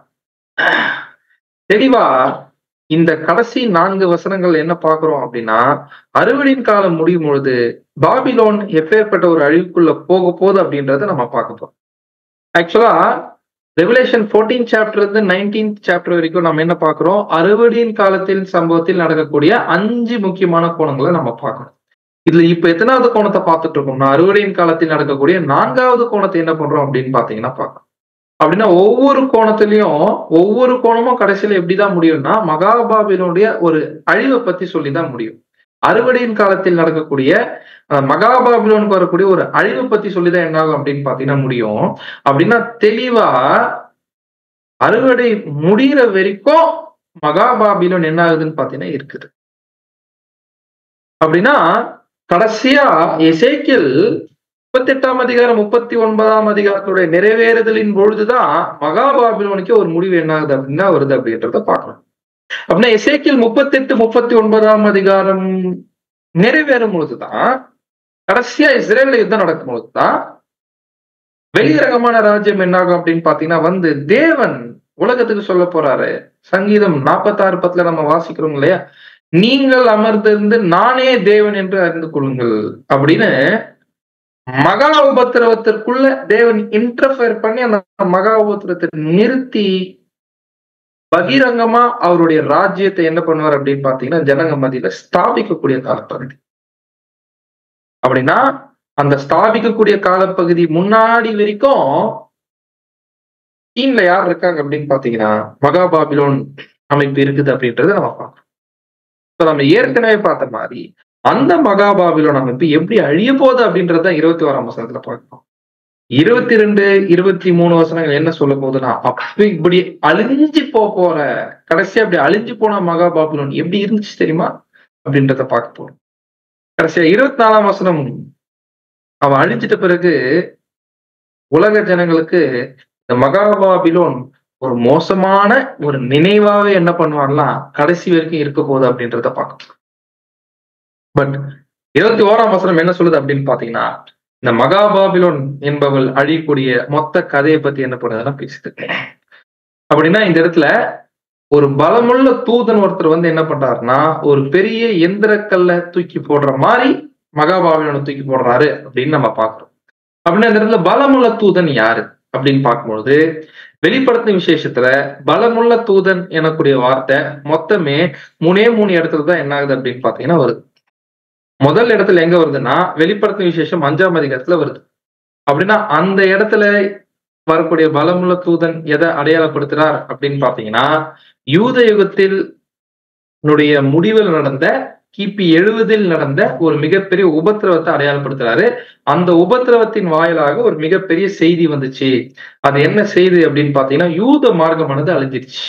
தெளிவா இந்த கடைசி நான்கு வசனங்கள் என்ன பார்க்கிறோம் அப்படின்னா, அறுவடையின் காலம் முடியும் பொழுது பாபிலோன் எப்பேற்பட்ட ஒரு அழிவுக்குள்ள போக போகுது அப்படின்றத நம்ம பார்க்க போறோம். ஆக்சுவலா ரெவலேஷன் ஃபோர்டீன் சாப்டர் இருந்து நைன்டீன்த் சாப்டர் வரைக்கும் நம்ம என்ன பார்க்கிறோம், அறுவடையின் காலத்தில் சம்பவத்தில் நடக்கக்கூடிய அஞ்சு முக்கியமான கோணங்களை நம்ம பார்க்கணும். இதுல இப்ப எத்தனாவது கோணத்தை பார்த்துட்டு இருக்கோம்னா, அறுவடையின் காலத்தில் நடக்கக்கூடிய நான்காவது கோணத்தை என்ன பண்றோம் அப்படின்னு பாத்தீங்கன்னா பார்க்கணும். அப்படின்னா ஒவ்வொரு கோணத்திலையும் ஒவ்வொரு கோணமும் கடைசியில எப்படிதான் முடியும்னா, மகாபாபிலோனுடைய ஒரு அழிவை பத்தி சொல்லிதான் முடியும். அறுவடையின் காலத்தில் நடக்கக்கூடிய மகாபாபிலோனுக்கு வரக்கூடிய ஒரு அழிவை பத்தி சொல்லிதான் என்ன ஆகும் அப்படின்னு பாத்தீங்கன்னா முடியும். அப்படின்னா தெளிவா அறுவடை முடிகிற வரைக்கும் மகாபாபிலோன் என்ன ஆகுதுன்னு பாத்தீங்கன்னா இருக்குது. அப்படின்னா கடைசியா எசேக்கியேல் முப்பத்தி எட்டாம் அதிகாரம் முப்பத்தி ஒன்பதாம் அதிகாரத்துடைய நிறைவேறுதலின் பொழுதுதான் மகாபாபிலோனுக்கு ஒரு முடிவு என்ன ஆகுது அப்படின்னா வருது அப்படின்றத பார்க்கணும். அப்படின்னா எசேக்கியேல் முப்பத்தி எட்டு முப்பத்தி ஒன்பதாம் அதிகாரம் நிறைவேறும் பொழுதுதான், கடைசியா இஸ்ரேல்ல யுத்தம் நடக்கும் பொழுதுதான் வெளிரகமான ராஜ்யம் என்ன ஆகும் அப்படின்னு பாத்தீங்கன்னா வந்து தேவன் உலகத்துக்கு சொல்ல போறாரு. சங்கீதம் நாற்பத்தி ஆறு பத்துல நம்ம வாசிக்கிறோம் இல்லையா, நீங்கள் அமர்ந்திருந்து நானே தேவன் என்று அறிந்து கொள்ளுங்கள் அப்படின்னு மகா உபத்திரவத்திற்குள்ள தேவன் இன்டர்ஃபியர் பண்ணி அந்த மகா உபத்திரத்தை நிறுத்தி பகிரங்கமா அவருடைய ராஜ்யத்தை என்ன பண்ணுவார் அப்படின்னு பாத்தீங்கன்னா ஜனங்க மத்தியில ஸ்தாபிக்கக்கூடிய காலப்பகுதி. அப்படின்னா அந்த ஸ்தாபிக்கக்கூடிய காலப்பகுதி முன்னாடி வரைக்கும் சீன்ல யார் இருக்காங்க அப்படின்னு பாத்தீங்கன்னா மகாபாபிலோன் அமைப்பு இருக்குது அப்படின்றத நம்ம பார்க்கணும். நம்ம ஏற்கனவே பார்த்த மாதிரி அந்த மகாபாபிலோன் அமைப்பு எப்படி அழிய போகுது அப்படின்றத இருபத்தி ஓராம் வசனத்துல பார்க்கணும். இருபத்தி ரெண்டு இருபத்தி மூணு வசனங்கள் என்ன சொல்ல போகுதுன்னா, அப்ப இப்படி அழிஞ்சு போ போற கடைசியா அப்படி அழிஞ்சு போன மகாபாபிலோன் எப்படி இருந்துச்சு தெரியுமா அப்படின்றத பார்க்க போறோம். கடைசியா இருபத்தி நாலாம் வசனம், அவன் அழிஞ்சிட்ட பிறகு உலக ஜனங்களுக்கு இந்த மகாபாபிலோன் ஒரு மோசமான ஒரு நினைவாவே என்ன பண்ணுவாங்கலாம் கடைசி வரைக்கும் இருக்க போகுது அப்படின்றத பார்க்கணும். பட் இருபத்தி ஓராம் வசனம் என்ன சொல்லுது அப்படின்னு பாத்தீங்கன்னா, இந்த மகாபாபிலோன் என்பவள் அழியக்கூடிய மொத்த கதையை பத்தி என்ன பண்ணுறதுன்னா பேசுது. அப்படின்னா இந்த இடத்துல ஒரு பலமுள்ள தூதன் ஒருத்தர் வந்து என்ன பண்றாருன்னா, ஒரு பெரிய எந்திரக்கல்ல தூக்கி போடுற மாதிரி மகாபாபிலோனை தூக்கி போடுறாரு அப்படின்னு நம்ம பாக்குறோம். அப்படின்னா இந்த இடத்துல பலமுள்ள தூதன் யாரு அப்படின்னு பார்க்கும்பொழுது, வெளிப்படுத்தும் விசேஷத்துல பலமுள்ள தூதன் எனக்கூடிய வார்த்தை மொத்தமே மூணே மூணு இடத்துல தான் என்ன ஆகுது அப்படின்னு பாத்தீங்கன்னா வருது. முதல் இடத்துல எங்க வருதுன்னா வெளிப்படுத்தும் விசேஷம் அஞ்சாம் அதிகாரத்துல வருது. அப்படின்னா அந்த இடத்துல வரக்கூடிய பலமுள்ள தூதன் எதை அடையாளப்படுத்துறார் அப்படின்னு பாத்தீங்கன்னா, யூத யுகத்தில் முடிவில் நடந்த கிபி எழுபதில் நடந்த ஒரு மிகப்பெரிய உபத்திரவத்தை அடையாளப்படுத்துறாரு. அந்த உபத்திரவத்தின் வாயிலாக ஒரு மிகப்பெரிய செய்தி வந்துச்சு. அது என்ன செய்தி அப்படின்னு பாத்தீங்கன்னா, யூத மார்க்கமானது அழிஞ்சிருச்சு.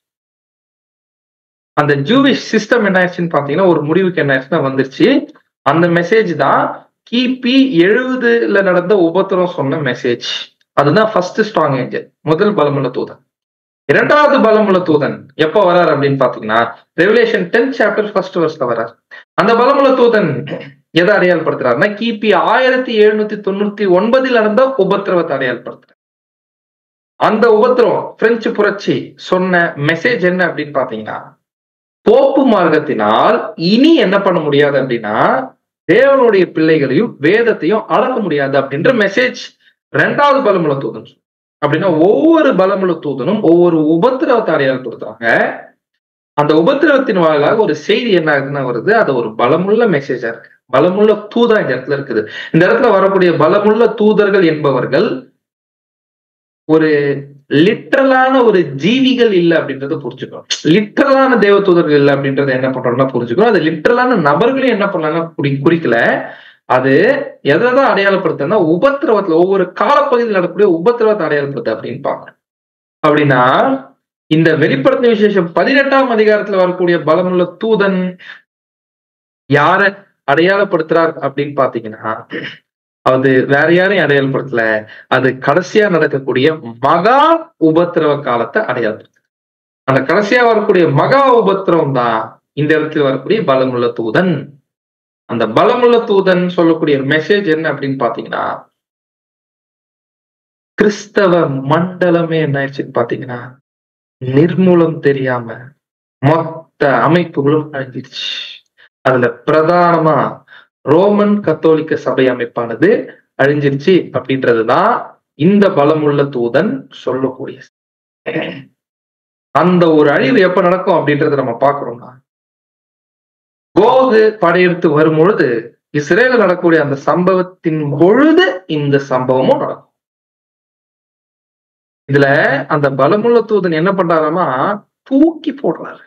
அந்த ஜூவிஷ் சிஸ்டம் என்ன ஆயிடுச்சுன்னு பாத்தீங்கன்னா ஒரு முடிவுக்கு என்ன ஆயிடுச்சுன்னா வந்துருச்சு. அந்த மெசேஜ் தான் கிபி எழுபதுல நடந்த உபத்திரம் சொன்ன மெசேஜ். அதுதான் ஃபர்ஸ்ட் ஸ்ட்ராங் ஏஞ்சல், முதல் பலமுள்ள தூதன். இரண்டாவது பலமுள்ள தூதன் எப்ப வர்றாரு அப்படின்னு பாத்தீங்கன்னா, ரெவலேஷன் டென்த் சாப்டர் ஃபர்ஸ்ட் வர்ஸ்ல வர்றாரு. அந்த பலமுள்ள தூதன் எதை அடையாளப்படுத்துறாருன்னா, கிபி ஆயிரத்தி எழுநூத்தி தொண்ணூத்தி ஒன்பதில் நடந்த உபத்திரவத்தை அடையாளப்படுத்துறாரு. அந்த உபத்திரவம் பிரெஞ்சு புரட்சி சொன்ன மெசேஜ் என்ன அப்படின்னு பாத்தீங்கன்னா, போப்பு மார்க்கத்தினால் இனி என்ன பண்ண முடியாது அப்படின்னா, தேவனுடைய பிள்ளைகளையும் வேதத்தையும் அடக்க முடியாது அப்படின்ற மெசேஜ் ரெண்டாவது பலமுள்ள தூதன். அப்படின்னா ஒவ்வொரு பலமுள்ள தூதனும் ஒவ்வொரு உபத்திரவத்தை அடையாளப்படுத்துறாங்க. அந்த உபத்திரவத்தின் வாயிலாக ஒரு செய்தி என்ன ஆகுதுன்னா வருது. அது ஒரு பலமுள்ள மெசேஜா இருக்கு. பலமுள்ள தூதா இந்த இடத்துல இருக்குது. இந்த இடத்துல வரக்கூடிய பலமுள்ள தூதர்கள் என்பவர்கள் ஒரு லிட்டரலான ஒரு ஜீவிகள் இல்லை அப்படின்றத புரிஞ்சுக்கணும். லிட்டரலான தேவ தூதர்கள் இல்லை அப்படின்றத என்ன பண்றோம்னா புரிஞ்சுக்கணும். அது லிட்டரலான நபர்களையும் என்ன பண்ணலாம்னா குறி குறிக்கல அது எதைதான் அடையாளப்படுத்துன்னா உபத்திரவத்துல ஒவ்வொரு காலப்பகுதியில் நடக்கக்கூடிய உபத்திரவத்தை அடையாளப்படுத்து அப்படின்னு பாக்கணும். அப்படின்னா இந்த வெளிப்படுத்தின விசேஷம் பதினெட்டாம் அதிகாரத்துல வரக்கூடிய பலமுள்ள தூதன் யார அடையாளப்படுத்துறார் அப்படின்னு பாத்தீங்கன்னா, அது வேற யாரையும் அடையாளப்படுத்தல, அது கடைசியா நடக்கக்கூடிய மகா உபத்திரவ காலத்தை அடையாளப்படுத்து. அந்த கடைசியா வரக்கூடிய மகா உபத்திரவம் தான் இந்த இடத்துல வரக்கூடிய பலமுள்ள தூதன். அந்த பலமுள்ள தூதன் சொல்லக்கூடிய மெசேஜ் என்ன அப்படின்னு பாத்தீங்கன்னா, கிறிஸ்தவ மண்டலமே என்ன ஆயிடுச்சுன்னு பாத்தீங்கன்னா நிர்மூலம் தெரியாம மொத்த அமைப்புகளும் அழிஞ்சிருச்சு. அதுல பிரதானமா ரோமன் கத்தோலிக்க சபை அமைப்பானது அழிஞ்சிருச்சு அப்படின்றதுதான் இந்த பலமுள்ள தூதன் சொல்லக்கூடிய. அந்த ஒரு அழிவு எப்ப நடக்கும் அப்படின்றத நம்ம பாக்குறோம்னா, கோகு படையெடுத்து வரும் பொழுது இஸ்ரேல் நடக்கக்கூடிய அந்த சம்பவத்தின் பொழுது இந்த சம்பவமும் நடக்கும். இதுல அந்த பலமுள்ள தூதன் என்ன பண்றாருன்னா தூக்கி போடுறாரு.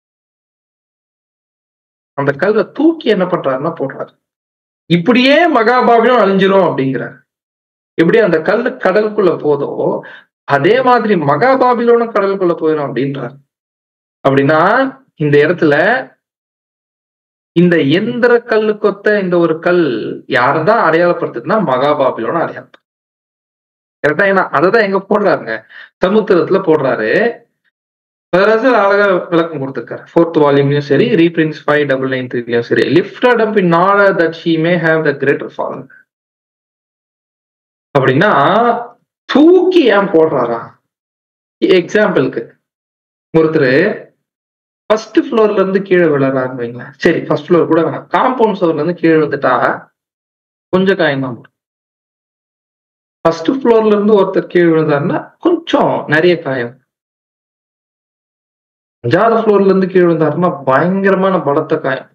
அந்த கல்லை தூக்கி என்ன பண்றாருன்னா போடுறாரு. இப்படியே மகாபாபிலும் அழிஞ்சிரும் அப்படிங்கிறார். எப்படி அந்த கல்லு கடலுக்குள்ள போதோ அதே மாதிரி மகாபாபிலோனும் கடலுக்குள்ள போயிடும் அப்படின்றார். அப்படின்னா இந்த இடத்துல இந்த எந்திர கல்லு கொத்த இந்த ஒரு கல் யாரதான் அடையாளப்படுத்துதுன்னா மகாபாபிலோன அடையாளப்படுத்து. கரெக்டா? ஏன்னா அததான் எங்க போடுறாருங்க, சமுத்திரத்துல போடுறாரு. அழகா விளக்கம் கொடுத்திருக்காரு. ஃபோர்த் வால்யூம்லயும் சரி, ரீபிரிண்ட்ஸ் ஃபைவ் டபுள் நைன் த்ரீலயும் சரி, lifted up in order that she may have the greater fall. அப்படின்னா தூக்கி ஏன் போடுறாரா? எக்ஸாம்பிளுக்கு ஒருத்தர் ஃபர்ஸ்ட் ஃப்ளோர்ல இருந்து கீழே விழுறாருன்னு வைங்களேன். சரி, ஃபர்ஸ்ட் ஃப்ளோர் கூட வேணாம், காம்பவுண்ட் சவர்ல இருந்து கீழே விழுந்துட்டா கொஞ்சம் காயம் தான். ஃபர்ஸ்ட் ஃப்ளோர்ல இருந்து ஒருத்தர் கீழே விழுந்தாருன்னா கொஞ்சம் நிறைய காயம். அஞ்சாவது ஃப்ளோர்ல இருந்து கீழே விழுந்தாருன்னா பயங்கரமான பலத்த காயம்.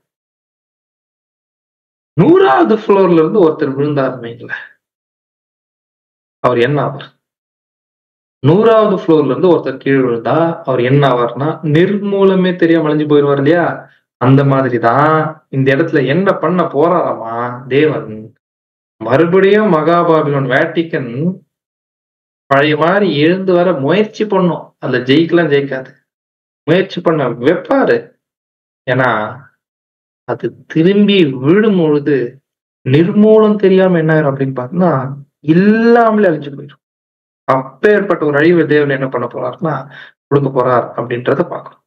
நூறாவது ஃப்ளோர்ல இருந்து ஒருத்தர் விழுந்தாருன்னு அவர் என்ன ஆவார்? நூறாவது ஃப்ளோர்ல இருந்து ஒருத்தர் கீழே விழுந்தா அவர் என்ன ஆவார்னா நிர்மூலமே தெரியாம அழிஞ்சு போயிடுவார் இல்லையா? அந்த மாதிரிதான் இந்த இடத்துல என்ன பண்ண போறாராமா தேவன், மறுபடியும் மகாபாபிலோன் வேட்டிக்கன் பழைய மாதிரி எழுந்து வர முயற்சி பண்ணும். அதுல ஜெயிக்கலாம் ஜெயிக்காது, முயற்சி பண்ண வைப்பாரு. ஏன்னா அது திரும்பி விழும் பொழுது நிர்மூலம் தெரியாம என்ன ஆயிரும் அப்படின்னு பார்த்தோம்னா இல்லாமலே அழிஞ்சு போயிடும். அப்பேற்பட்ட ஒரு அழிவு தேவன் என்ன பண்ண போறாருன்னா கொடுக்க போறார் அப்படின்றத பார்க்கணும்.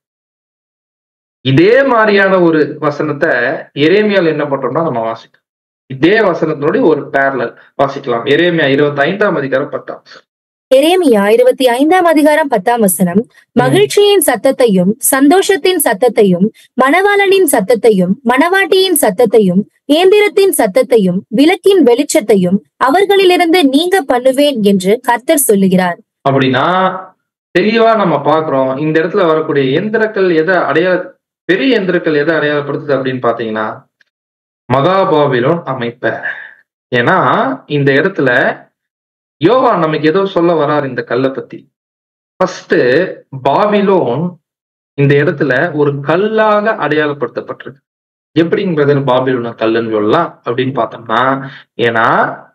இதே மாதிரியான ஒரு வசனத்தை எரேமியால என்ன பண்றோம்னா நம்ம வாசிக்கலாம். இதே வசனத்தினுடைய ஒரு பேரலல் வாசிக்கலாம். எரேமியா இருபத்தி ஐந்தாம் அதிகாரம் பத்தாம் எரேமியா இருபத்தி ஐந்தாம் அதிகாரம் பத்தாம் வசனம், மகிழ்ச்சியின் சத்தத்தையும் சந்தோஷத்தின் சத்தத்தையும் மணவாளனின் சத்தத்தையும் மணவாட்டியின் சத்தத்தையும் ஏந்திரத்தின் சத்தத்தையும் விளக்கின் வெளிச்சத்தையும் அவர்களிலிருந்து நீங்க பண்ணுவேன் என்று கர்த்தர் சொல்லுகிறார். அப்படின்னா தெளிவா நம்ம பாக்குறோம். இந்த இடத்துல வரக்கூடிய எந்திரக்கள் எதை அடையாள பெரிய எந்திரக்கள் எதை அடையாளப்படுத்துது அப்படின்னு பாத்தீங்கன்னா மகாபாபிலோன் அமைப்ப. ஏன்னா இந்த இடத்துல யோவான் நமக்கு ஏதோ சொல்ல வரார் இந்த கல்லை பத்தி. ஃபர்ஸ்ட் பாபிலோன் இந்த இடத்துல ஒரு கல்லாக அடையாளப்படுத்தப்பட்டிருக்கு. எப்படிங்கிறது பாபிலோன கல்லுன்னு சொல்லலாம் அப்படின்னு பார்த்தோம்னா, ஏன்னா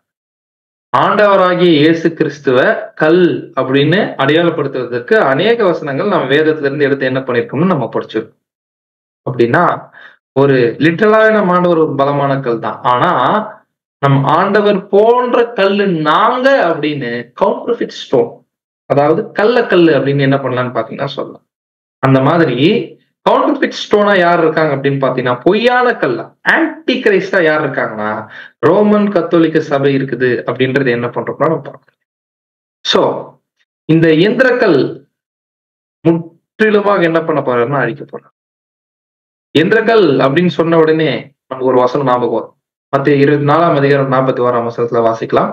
ஆண்டவராகிய இயேசு கிறிஸ்துவ கல் அப்படின்னு அடையாளப்படுத்துவதற்கு அநேக வசனங்கள் நம்ம வேதத்துல இருந்து எடுத்து என்ன பண்ணிருக்கோம்னு நம்ம படிச்சிருக்கோம். அப்படின்னா ஒரு லிட்டரலாக நம்ம ஆண்டவர் ஒரு பலமான கல் தான், ஆனா நம் ஆண்டவர் போன்ற கல்லு நாங்க அப்படின்னு கவுண்டர்ஃபிட் ஸ்டோன், அதாவது கல்ல கல்லு அப்படின்னு என்ன பண்ணலாம்னு பாத்தீங்கன்னா சொல்லலாம். அந்த மாதிரி கவுண்டர்ஃபிட் ஸ்டோனா யார் இருக்காங்க அப்படின்னு பாத்தீங்கன்னா பொய்யான கல்லா ஆன்டி கிரைஸ்டா யார் இருக்காங்கன்னா ரோமன் கத்தோலிக்க சபை இருக்குது அப்படின்றது என்ன பண்றோம்னா நம்ம பார்க்கணும். சோ இந்த இயந்திரக்கல் முற்றிலுமாக என்ன பண்ண போறாருன்னா அழிக்க போறாரு. இயந்திரக்கல் அப்படின்னு சொன்ன உடனே நமக்கு ஒரு வசனம் ஞாபகம் வரும். மத்திய இருபத்தி நாலாம் அதிகாரம் நாற்பத்தி ஓராம் வசனத்துல வாசிக்கலாம்.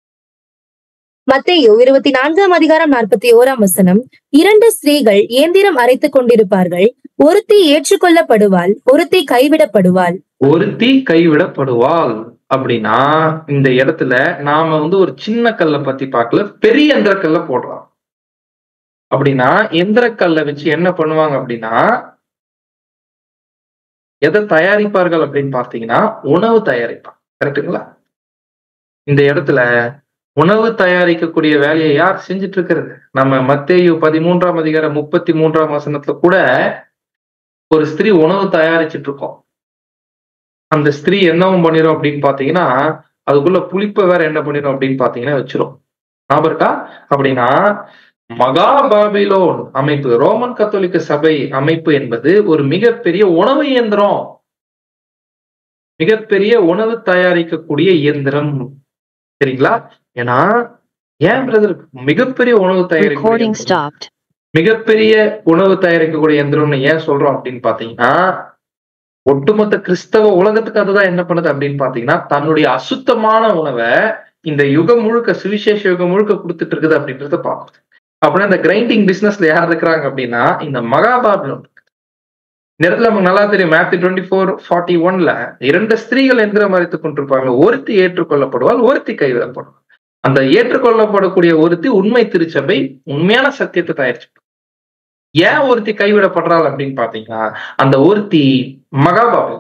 மத்தேயு இருபத்தி நான்காம் அதிகாரம் நாற்பத்தி ஓராம் வசனம், இரண்டு ஸ்திரீகள் இயந்திரம் அரைத்துக் கொண்டிருப்பார்கள், ஒருத்தி ஏற்றுக்கொள்ளப்படுவாள், ஒருத்தி கைவிடப்படுவாள். ஒருத்தி கைவிடப்படுவாள் அப்படின்னா இந்த இடத்துல நாம வந்து ஒரு சின்ன கல்லை பத்தி பார்க்கல, பெரிய எந்திரக்கல்ல போடுறோம். அப்படின்னா எந்திரக்கல்லை வச்சு என்ன பண்ணுவாங்க அப்படின்னா எதை தயாரிப்பார்கள் அப்படின்னு பார்த்தீங்கன்னா உணவு தயாரிப்பாங்க. கரெக்டுங்களா? இந்த இடத்துல உணவு தயாரிக்கக்கூடிய வேலையை யார் செஞ்சுட்டு இருக்கிறது? நம்ம மத்தேயு பதிமூன்றாம் அதிகாரம் முப்பத்தி மூன்றாம் வசனத்துல கூட ஒரு ஸ்திரீ உணவு தயாரிச்சுட்டு இருக்கோம். அந்த ஸ்திரீ என்னவும் பண்ணிரும் அப்படின்னு பாத்தீங்கன்னா, அதுக்குள்ள புளிப்பை வேற என்ன பண்ணிரும் அப்படின்னு பாத்தீங்கன்னா வச்சிரும். ஞாபகம் இருக்கா? அப்படின்னா மகா பாபிலோன் அமைப்பு, ரோமன் கத்தோலிக்க சபை அமைப்பு என்பது ஒரு மிகப்பெரிய உணவு இயந்திரம், மிகப்பெரிய உணவு தயாரிக்கக்கூடிய இயந்திரம். சரிங்களா? ஏன்னா ஏன் பிரதர் மிகப்பெரிய உணவு Recording தயாரிக்க stopped. மிகப்பெரிய உணவு தயாரிக்கக்கூடிய இயந்திரம்னு ஏன் சொல்றோம் அப்படின்னு பாத்தீங்கன்னா, ஒட்டுமொத்த கிறிஸ்தவ உலகத்துக்கு அதுதான் என்ன பண்ணுது அப்படின்னு பாத்தீங்கன்னா, தன்னுடைய அசுத்தமான உணவை இந்த யுகம் முழுக்க, சுவிசேஷ யுகம் முழுக்க கொடுத்துட்டு இருக்குது அப்படின்றத பார்க்கணும். அப்படின்னா இந்த கிரைண்டிங் பிசினஸ்ல யார் இருக்கிறாங்க அப்படின்னா இந்த மகாபாபிலோன். இந்த இடத்துல நமக்கு நல்லா தெரியும், மேத்யூ டுவெண்ட்டி ஃபோர் ஃபார்ட்டி ஒன்ல இரண்டு ஸ்திரீகள் எந்திரம் மறைத்துக் கொண்டிருப்பாங்க. ஒருத்தி ஏற்றுக்கொள்ளப்படுவாள், ஒருத்தி கைவிடப்படுவாள். அந்த ஏற்றுக்கொள்ளப்படக்கூடிய ஒருத்தி உண்மை திருச்சபை, உண்மையான சத்தியத்தை தயாரிச்சு. ஏன் ஒருத்தி கைவிடப்படுறாள் அப்படின்னு பாத்தீங்கன்னா, அந்த ஒருத்தி மகாபாபிலோன்.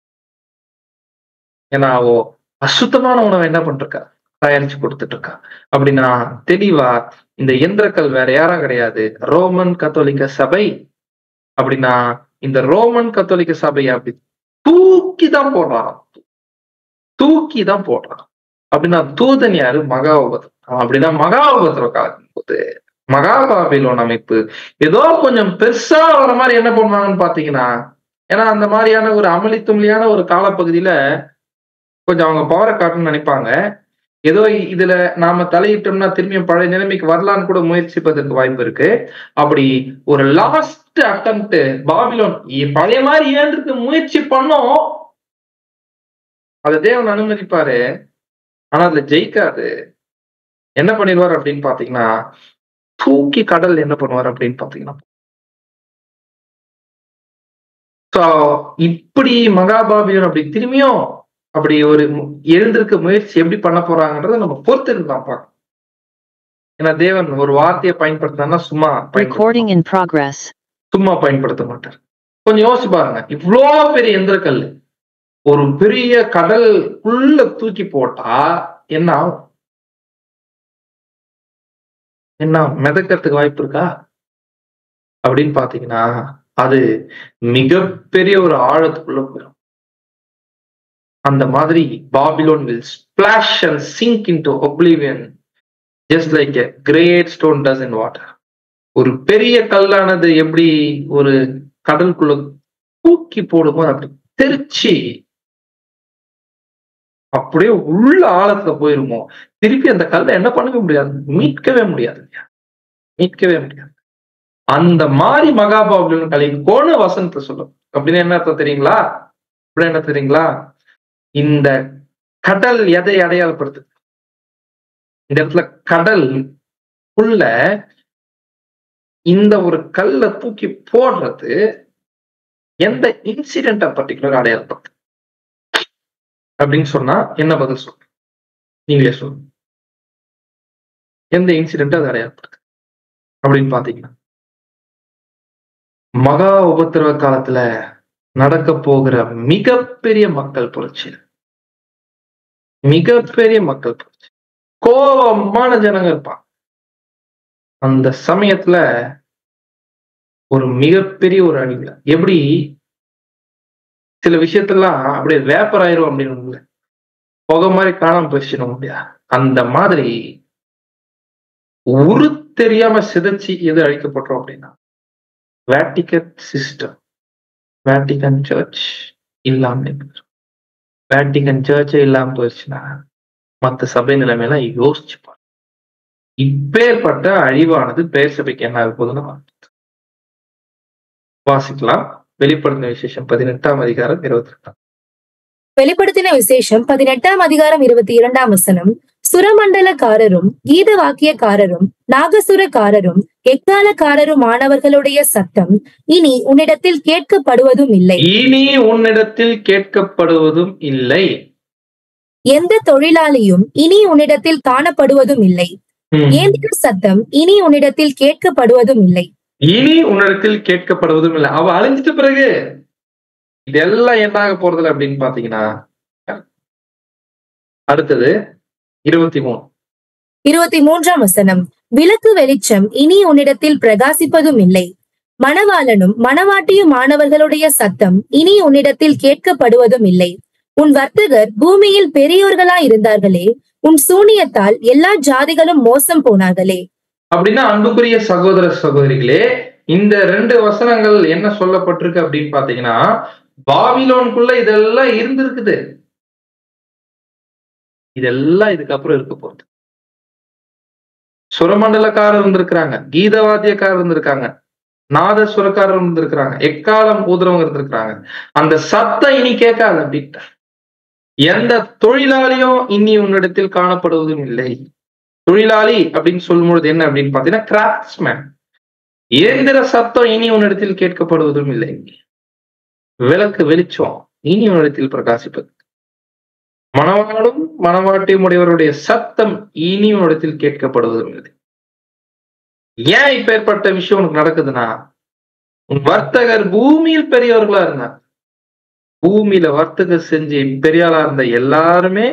ஏன்னா அவ அசுத்தமான உணவை என்ன பண்ணிருக்கா, தயாரிச்சு கொடுத்துட்டு இருக்கா. அப்படின்னா தெளிவா இந்த இயந்திரக்கள் வேற யாரும் கிடையாது, ரோமன் கத்தோலிக்க சபை. அப்படின்னா இந்த ரோமன் கத்தோலிக்க சபையை அப்படி தூக்கி தான் போடுறான், தூக்கி தான் போடுறான். அப்படின்னா தூதன் யாரு? மகா உபத்திரம். அப்படின்னா மகா உபத்திரம் காலத்தின் போது மகாபாபிலோன் அமைப்பு ஏதோ கொஞ்சம் பெருசா வர மாதிரி என்ன பண்ணுவாங்கன்னு பாத்தீங்கன்னா, ஏன்னா அந்த மாதிரியான ஒரு அமளி தும்ளியான ஒரு காலப்பகுதியில கொஞ்சம் அவங்க பவரை காட்டணும்னு நினைப்பாங்க. ஏதோ இதுல நாம தலையிட்டோம்னா திரும்பியும் பழைய நிலைமைக்கு வரலான்னு கூட முயற்சிப்பதற்கு வாய்ப்பு இருக்கு. அப்படி ஒரு லாஸ்ட் அட்டெம்ப்ட் பாபிலோன் பழைய மாதிரி ஏந்திருக்கு முயற்சி பண்ணோம், அதை தேவன் அனுமதிப்பாரு. ஆனா அதுல ஜெயிக்காது. என்ன பண்ணிடுவார் அப்படின்னு பாத்தீங்கன்னா, தூக்கி கடல் என்ன பண்ணுவார் அப்படின்னு பாத்தீங்கன்னா, இப்படி மகாபாபிலோன் அப்படி திரும்பியும் அப்படி ஒரு எழுந்திருக்க முயற்சி எப்படி பண்ண போறாங்கன்றத நம்ம பொறுத்து தான் பார்க்கணும். ஏன்னா தேவன் ஒரு வார்த்தையை பயன்படுத்தினா சும்மா Recording in progress. சும்மா பயன்படுத்த மாட்டார். கொஞ்சம் யோசிச்சு பாருங்க, இவ்வளோ பெரிய எந்திரக்கல் ஒரு பெரிய கடலுக்குள்ள தூக்கி போட்டா என்ன ஆகும்? என்ன மிதக்கிறதுக்கு வாய்ப்பு இருக்கா அப்படின்னு பாத்தீங்கன்னா, அது மிகப்பெரிய ஒரு ஆழத்துக்குள்ள போயிடும். அந்த மாதிரி Babylon will splash and sink into oblivion just like a great stone does in water. ஒரு பெரிய கல்லானது எப்படி ஒரு கடலுக்குள்ள தூக்கி போடும்போது அப்படி தெரிச்சு அப்படியே உள்ள ஆழத்துல போயிருமோ, திருப்பி அந்த கல்லை என்ன பண்ணவே முடியாது, மீட்கவே முடியாது, மீட்கவே முடியாது. அந்த மாதிரி மகாபாபிலோன் கலைக்கோன்னு வசனத்தை சொல்லும். அப்படின்னு என்ன அர்த்தம் தெரியுங்களா? அப்படி என்ன தெரியுங்களா? இந்த கடல் எதை அடையாளப்படுத்து? இந்த இடத்துல கடல் உள்ள இந்த ஒரு கல்லை தூக்கி போடுறது எந்த இன்சிடென்ட் பர்டிகுலர் அடையாளப்படுத்து அப்படின்னு சொன்னா என்ன பதில் சொல்ற? நீங்களே சொல்லுங்க. எந்த இன்சிடென்ட் அது அடையாளப்படுத்து அப்படின்னு பாத்தீங்கன்னா, மகா உபத்திரவ காலத்துல நடக்க போகிற மிகப்பெரிய மக்கள் புரட்சி, மிகப்பெரிய மக்கள் புரட்சி, கோபமான ஜனங்க இருப்பாங்க. அந்த சமயத்துல ஒரு மிகப்பெரிய ஒரு அழிவுல எப்படி சில விஷயத்தெல்லாம் அப்படியே வேப்பர் ஆயிரும் அப்படின்னு புகை மாதிரி காணாம போயிடுச்சு முடியாது. அந்த மாதிரி உரு தெரியாம சிதைச்சி எது அழிக்கப்பட்டோம் அப்படின்னா, வேட்டிகன் சிஸ்டம், வேட்டிகன் சர்ச் இல்லாம, வேட்டிகன் சர்ச்சே இல்லாம போயிடுச்சுன்னா மற்ற சபை நிலைமையெல்லாம் யோசிச்சுப்பாங்க. இப்பேற்பட்ட அழிவானது பேர் சபைக்கு என்ன ஆக போகுதுன்னு வாசிக்கலாம். வெளிப்படுத்தின விசேஷம் பதினெட்டாம் அதிகாரம் இருபத்தி ரெண்டாம் வெளிப்படுத்தின விசேஷம் பதினெட்டாம் அதிகாரம் இருபத்தி இரண்டாம் வசனம். சுரமண்டலக்காரரும் கீத வாக்கியக்காரரும் நாகசுரக்காரரும் எக்காலக்காரரும் ஆனவர்களுடைய சத்தம் இனி உன்னிடத்தில் கேட்கப்படுவதும் இல்லை. இனி உன்னிடத்தில் கேட்கப்படுவதும் இல்லை. எந்த தொழிலாளியும் இனி உன்னிடத்தில் காணப்படுவதும் இல்லை. ஏந்திர சத்தம் இனி உன்னிடத்தில் கேட்கப்படுவதும் இல்லை. இனி உன்னிடத்தில் கேட்கப்படுவதும் இல்லை. அவ அழிஞ்சிட்ட பிறகு இதெல்லாம் என்ன ஆக போறதில்ல அப்படின்னு பாத்தீங்கன்னா, அடுத்தது இருபத்தி மூணு இருபத்தி மூன்றாம் வசனம். விளக்கு வெளிச்சம் இனி உன்னிடத்தில் பிரகாசிப்பதும் இல்லை, மணவாளனும் மணவாட்டியும் மாணவர்களுடைய சத்தம் இனி உன்னிடத்தில் கேட்கப்படுவதும் இல்லை. உன் வர்த்தகர் பூமியில் பெரியோர்களாய் இருந்தார்களே, உன் சூனியத்தால் எல்லா ஜாதிகளும் மோசம் போனார்களே. அப்படின்னா அன்புக்குரிய சகோதர சகோதரிகளே, இந்த ரெண்டு வசனங்கள் என்ன சொல்லப்பட்டிருக்கு அப்படின்னு பாத்தீங்கன்னா, பாபிலோனுக்குள்ள இதெல்லாம் இருந்திருக்குது, இதெல்லாம் இதுக்கப்புறம் இருக்க போகுது. சுரமண்டலக்காரர் இருந்திருக்கிறாங்க, கீதவாத்தியக்காரர் இருந்திருக்காங்க, நாதசுரக்காரர் இருந்திருக்கிறாங்க, எக்காலம் ஊதுறவங்க இருந்திருக்கிறாங்க. அந்த சத்தம் இனி கேட்காது அப்படின்ட்டு. எந்த தொழிலாளியும் இனி உன்னிடத்தில் காணப்படுவதும் இல்லை. தொழிலாளி அப்படின்னு சொல்லும் பொழுது என்ன அப்படின்னு பாத்தீங்கன்னா, கிராஃப்ட்ஸ்மேன். இயந்திர சத்தம் இனி உன்னிடத்தில் கேட்கப்படுவதும் இல்லை. விளக்கு வெளிச்சம் இனி உன்னிடத்தில் பிரகாசிப்பது. மணவாளும் மணவாட்டியும் உடையவருடைய சத்தம் இனி உன்னிடத்தில் கேட்கப்படுவதும் இல்லை. ஏன் இப்ப ஏற்பட்ட விஷயம் உனக்கு நடக்குதுன்னா, உன் வர்த்தகர் பூமியில் பெரியவர்களா இருந்தாங்க. பூமியில வர்த்தகர் செஞ்சு பெரியாளா இருந்த எல்லாருமே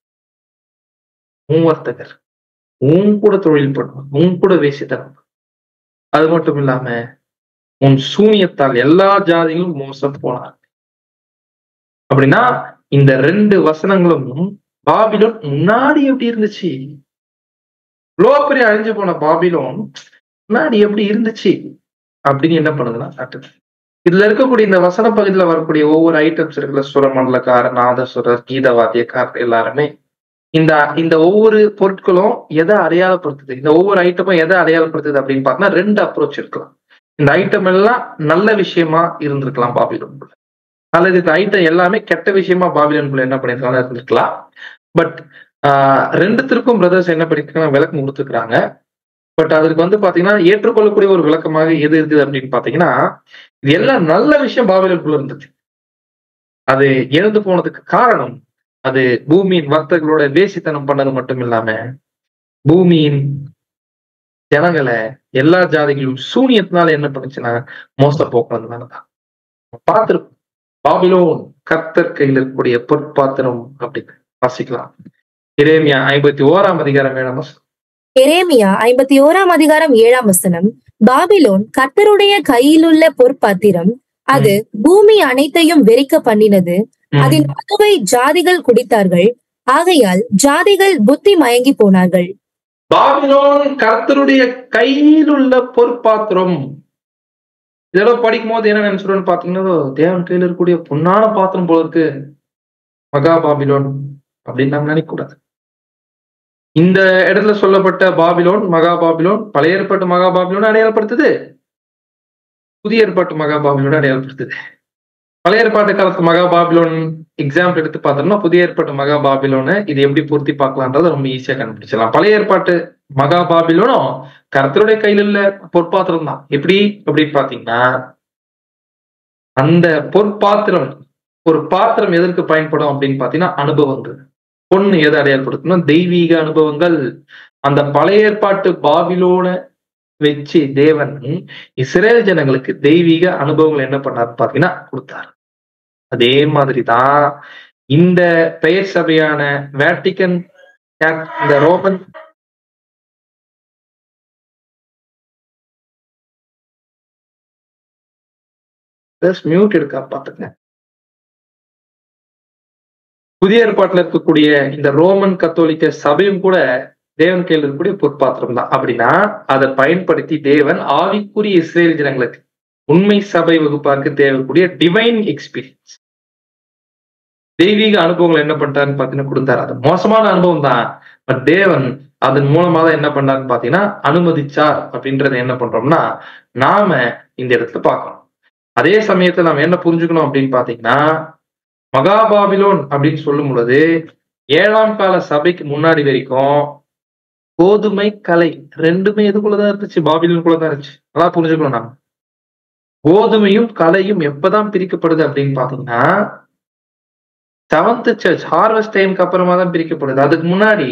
உன் வர்த்தகர், உன் கூட தொழில் பண்ணுவாங்க, உன் கூட வேசித்தனம். அது மட்டும் இல்லாம உன் சூனியத்தால் எல்லா ஜாதிகளும் மோசம் போனாங்க. அப்படின்னா இந்த ரெண்டு வசனங்களும் பாபிலோன் முன்னாடி எப்படி இருந்துச்சு, இவ்வளோ பெரிய அழிஞ்சு போன பாபிலோன் முன்னாடி எப்படி இருந்துச்சு அப்படின்னு என்ன பண்ணுதுன்னா காட்டுது. இதுல இருக்கக்கூடிய இந்த வசன பகுதியில வரக்கூடிய ஒவ்வொரு ஐட்டம்ஸ் இருக்குல்ல, சுரமண்டலக்காரர், நாதசுரர், கீதவாத்தியக்காரர் எல்லாருமே இந்த இந்த ஒவ்வொரு பொருட்களும் எதை அடையாளப்படுத்துது, இந்த ஒவ்வொரு ஐட்டமும் எதை அடையாளப்படுத்துது அப்படின்னு பார்த்தோம்னா ரெண்டு அப்ரோச் இருக்கலாம். இந்த ஐட்டம் எல்லாம் நல்ல விஷயமா இருந்திருக்கலாம் பாபிலோனுக்குள்ள, அல்லது இந்த ஐட்டம் எல்லாமே கெட்ட விஷயமா பாபிலோனுக்குள்ள என்ன பண்ணிருக்காங்க இருந்திருக்கலாம். பட் ஆஹ் ரெண்டுத்திற்கும் பிரதர்ஸ் என்ன பண்ணிருக்காங்க, விளக்கம் கொடுத்துருக்காங்க. பட் அதுக்கு வந்து பாத்தீங்கன்னா ஏற்றுக்கொள்ளக்கூடிய ஒரு விளக்கமாக எது இருக்குது அப்படின்னு பாத்தீங்கன்னா, இது எல்லாம் நல்ல விஷயம் பாபிலோனுக்குள்ள இருந்துச்சு. அது இழந்து போனதுக்கு காரணம் அது பூமியின் வர்த்தகர்களோட வேசித்தனம் பண்ணது மட்டும் இல்லாம பூமியின் ஜனங்களை எல்லா ஜாதிகளும் சூனியத்தினால என்ன பண்ணுச்சுன்னா மோச போக்குறதுனாலதான். பார்த்திருப்போம் பாபிலோன் கர்த்தர் கையில் இருக்கக்கூடிய பொற்பாத்திரம் அப்படின்னு வாசிக்கலாம். எரேமியா ஐம்பத்தி ஓராம் அதிகாரம் ஏழாம் வசனம். எரேமியா ஐம்பத்தி ஓராம் அதிகாரம் ஏழாம் வசனம். பாபிலோன் கர்த்தருடைய கையிலுள்ள பொற்பாத்திரம், அது பூமி அனைத்தையும் வெறிக்க பண்ணினது, அதன் மதுவை ஜாதிகள் குடித்தார்கள், ஆகையால் ஜாதிகள் புத்தி மயங்கி போனார்கள். பாபிலோன் கர்த்தருடைய கையில் உள்ள பொற்பாத்திரம். இதெல்லாம் படிக்கும் போது என்ன நினைச்சிருன்னு பாத்தீங்கன்னா, தேவன் கையில் இருக்கக்கூடிய பொன்னான பாத்திரம் போல இருக்கு மகா பாபிலோன் அப்படின்னு நாம் நினைக்க கூடாது. இந்த இடத்துல சொல்லப்பட்ட பாபிலோன், மகா பாபிலோன் பழைய ஏற்பாட்டு மகா பாபிலோன் அடையாளப்படுத்துது, புதிய ஏற்பாட்டு மகா பாபிலோன் அடையாளப்படுத்துது. பழைய ஏற்பாட்டு காலத்து மகா பாபிலோன் எக்ஸாம்பிள் எடுத்து பார்த்தோம்னா, புதிய ஏற்பாட்டு மகா பாபிலோனை இது எப்படி பொருத்தி பார்க்கலான்றதை ரொம்ப ஈஸியா கண்டுபிடிச்சலாம். பழைய ஏற்பாட்டு மகா பாபிலோனும் கர்த்தருடைய கையில் உள்ள பொற்பாத்திரம் தான். எப்படி அப்படின்னு பாத்தீங்கன்னா, அந்த பொற்பாத்திரம், ஒரு பாத்திரம் எதற்கு பயன்படும் அப்படின்னு பாத்தீங்கன்னா அனுபவங்கள். பொண்ணு எதை அடையாளப்படுத்தணும், தெய்வீக அனுபவங்கள். அந்த பழைய ஏற்பாட்டு பாபிலோனை வச்சு தேவன் இஸ்ரேல் ஜனங்களுக்கு தெய்வீக அனுபவங்கள் என்ன பண்ணாரு பாத்தீங்கன்னா கொடுத்தாரு. அதே மாதிரிதான் இந்த பெயர் சபையான வேட்டிகன், இந்த ரோமன் மியூட் இருக்கா பாத்துங்க. புதிய ஏற்பாட்டுல இருக்கக்கூடிய இந்த ரோமன் கத்தோலிக்க சபையும் கூட தேவன் கையில் இருக்கக்கூடிய பொற்பாத்திரம் தான். அப்படின்னா அதை பயன்படுத்தி தேவன் ஆவிக்குரிய இஸ்ரேல் ஜனங்களுக்கு உண்மை சபை வகுப்பாருக்கு தேவைக்கூடிய டிவைன் எக்ஸ்பீரியன்ஸ், தெய்வீக அனுபவங்கள் என்ன பண்ணிட்டாருன்னு பாத்தீங்கன்னா கொடுத்தாரு. அது மோசமான அனுபவம் தான், பட் தேவன் அதன் மூலமா தான் என்ன பண்ணாருன்னு பாத்தீங்கன்னா அனுமதிச்சார். அப்படின்றத என்ன பண்றோம்னா நாம இந்த இடத்துல பார்க்கணும். அதே சமயத்துல நாம என்ன புரிஞ்சுக்கணும் அப்படின்னு பாத்தீங்கன்னா, மகாபாபிலோன் அப்படின்னு சொல்லும் பொழுது ஏழாம் கால சபைக்கு முன்னாடி வரைக்கும் கோதுமை கலை ரெண்டுமே எதுக்குள்ளதான் இருந்துச்சு, பாபிலோனுக்குள்ளதான் இருந்துச்சு. அதான் புரிஞ்சுக்கணும். நாம கோதுமையும் கலையும் எப்பதான் பிரிக்கப்படுது அப்படின்னு பாத்தீங்கன்னா செவன்த் சர்ச் ஹார்வெஸ்ட் டைமுக்கு அப்புறமா தான் பிரிக்கப்படுது. அதுக்கு முன்னாடி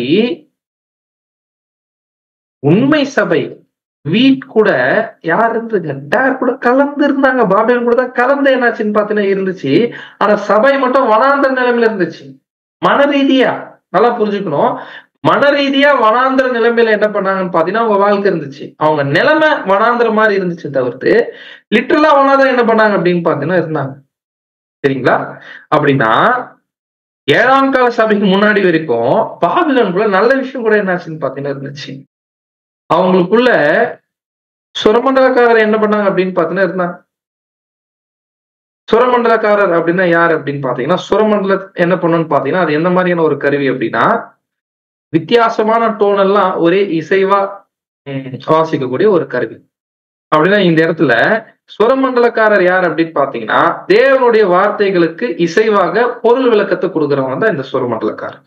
உண்மை சபை வீட் கூட யார் இருந்துங்க, டேர் கூட கலந்து இருந்தாங்க. பாபிலோன் கூட தான் கலந்து என்னாச்சுன்னு பாத்தீங்கன்னா இருந்துச்சு. ஆனா சபை மட்டும் வனாந்தர நிலைமையில இருந்துச்சு. மன ரீதியா நல்லா புரிஞ்சுக்கணும். மன ரீதியா வனாந்திர நிலைமையில என்ன பண்ணாங்கன்னு பாத்தீங்கன்னா அவங்க வாழ்க்கை இருந்துச்சு. அவங்க நிலைமை வனாந்திர மாதிரி இருந்துச்சு தவிர்த்து லிட்டரலா வனாந்திரம் என்ன பண்ணாங்க அப்படின்னு பாத்தீங்கன்னா இருந்தாங்க. சரிங்களா? அப்படின்னா ஏழாம் கால சபைக்கு முன்னாடி வரைக்கும் பாபிலோனுக்குள்ள நல்ல விஷயம் கூட என்னாச்சுன்னு பாத்தீங்கன்னா இருந்துச்சு. அவங்களுக்குள்ள சுரமண்டலக்காரர் என்ன பண்ணாங்க அப்படின்னு பாத்தீங்கன்னா இருந்தாங்க. சுரமண்டலக்காரர் அப்படின்னா யார் அப்படின்னு பாத்தீங்கன்னா, சுரமண்டல என்ன பண்ணுன்னு பாத்தீங்கன்னா அது எந்த மாதிரியான ஒரு கருவி அப்படின்னா வித்தியாசமான டோன் எல்லாம் ஒரே இசைவா வாசிக்கக்கூடிய ஒரு கருவி. அப்படின்னா இந்த இடத்துல சுரமண்டலக்காரர் யார் அப்படின்னு பாத்தீங்கன்னா தேவனுடைய வார்த்தைகளுக்கு இசைவாக பொருள் விளக்கத்தை கொடுக்கிறவங்க தான் இந்த சுரமண்டலக்காரர்.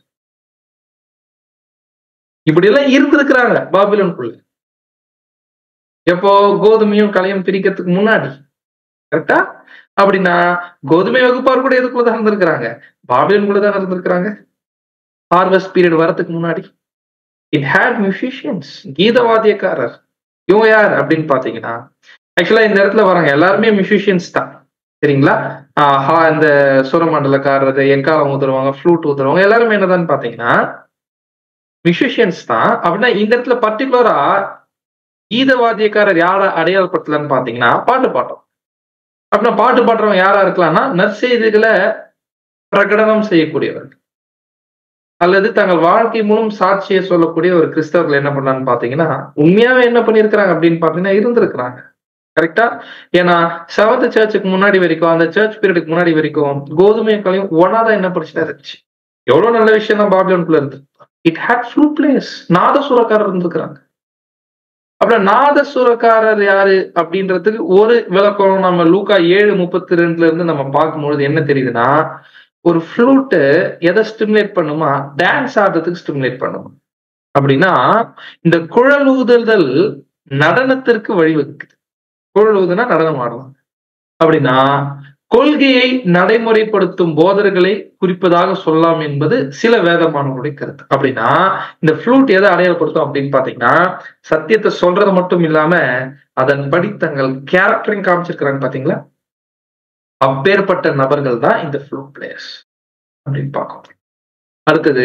இப்படி எல்லாம் இருந்திருக்கிறாங்க பாபிலோனுக்குள்ள. எப்போ கோதுமையும் கலையும் பிரிக்கிறதுக்கு முன்னாடி, கரெக்டா? அப்படின்னா கோதுமை வகுப்பார் கூட எதுக்குள்ளதான் இருந்திருக்கிறாங்க? பாபிலோனுக்குள்ள தான் இருந்திருக்கிறாங்க. ஹார்வெஸ்ட் பீரியட் வரதுக்கு முன்னாடி இட் ஹேட் மியூசிஷியன்ஸ், கீதவாத்தியக்காரர். இவங்க யார் அப்படின்னு பாத்தீங்கன்னா ஆக்சுவலா இந்த இடத்துல வராங்க எல்லாருமே மியூசிஷியன்ஸ் தான். சரிங்களா? ஆஹ் இந்த சுரமண்டலக்காரர், எக்காலம் ஊத்துறவங்க, ஃப்ளூட் ஊத்துறவங்க எல்லாருமே என்னதான்னு பாத்தீங்கன்னா மியூசிஷியன்ஸ் தான். அப்படின்னா இந்த இடத்துல பர்டிகுலரா கீதவாத்தியக்காரர் யார அடையாளப்படுத்தலன்னு பாத்தீங்கன்னா பாட்டு பாட்டோம். அப்படின்னா பாட்டு பாடுறவங்க யாரா இருக்கலாம்னா நற்செய்திகளை பிரகடனம் செய்யக்கூடியவர்கள் அல்லது தங்கள் வாழ்க்கை மூலம் சாட்சியை சொல்லக்கூடிய ஒரு கிறிஸ்தவர்கள் என்ன பண்ணான்னு பாத்தீங்கன்னா உண்மையாவே என்ன பண்ணிருக்கிறாங்க அப்படின்னு பாத்தீங்கன்னா இருந்திருக்கிறாங்க. கரெக்டா? ஏன்னா செவன்த் சர்ச்சுக்கு முன்னாடி வரைக்கும், அந்த சர்ச் பீரியடுக்கு முன்னாடி வரைக்கும் கோதுமைகளையும் ஒன்னாதான் என்ன படிச்சுட்டா இருந்துச்சு. எவ்வளவு நல்ல விஷயம் தான் பாபிலோனுக்குள்ள இருந்து. இட் ஹேட் ஃப்ளூட் பிளேயர்ஸ், நாதசுரக்காரர் இருந்திருக்கிறாங்க. அப்படின்னா நாதசுரக்காரர் யாரு அப்படின்றதுக்கு ஒரு விளக்கம் நம்ம லூக்கா ஏழு முப்பத்தி ரெண்டுல இருந்து நம்ம பார்க்கும்பொழுது என்ன தெரியுதுன்னா, ஒரு ஃப்ளூட்டு எதை ஸ்டிமுலேட் பண்ணுமா? டான்ஸ் ஆடுறதுக்கு ஸ்டிமுலேட் பண்ணுமா. அப்படின்னா இந்த குழல் ஊதுதல் நடனத்திற்கு வழிவகுக்குது. குழல் ஊதுனா நடனம் ஆடலாம். அப்படின்னா கொள்கையை நடைமுறைப்படுத்தும் போதர்களை குறிப்பதாக சொல்லலாம் என்பது சில வேதமானவருடைய கருத்து. அப்படின்னா இந்த ஃப்ளூட் எதை அடையாளப்படுத்தும் அப்படின்னு பாத்தீங்கன்னா சத்தியத்தை சொல்றது மட்டும் இல்லாம அதன்படி தங்கள் கேரக்டரையும் காமிச்சிருக்கிறாங்க. பாத்தீங்களா? அப்பேற்பட்ட நபர்கள் தான் இந்த ஃப்ளூட் பிளேயர்ஸ் அப்படின்னு பார்க்கணும். அடுத்தது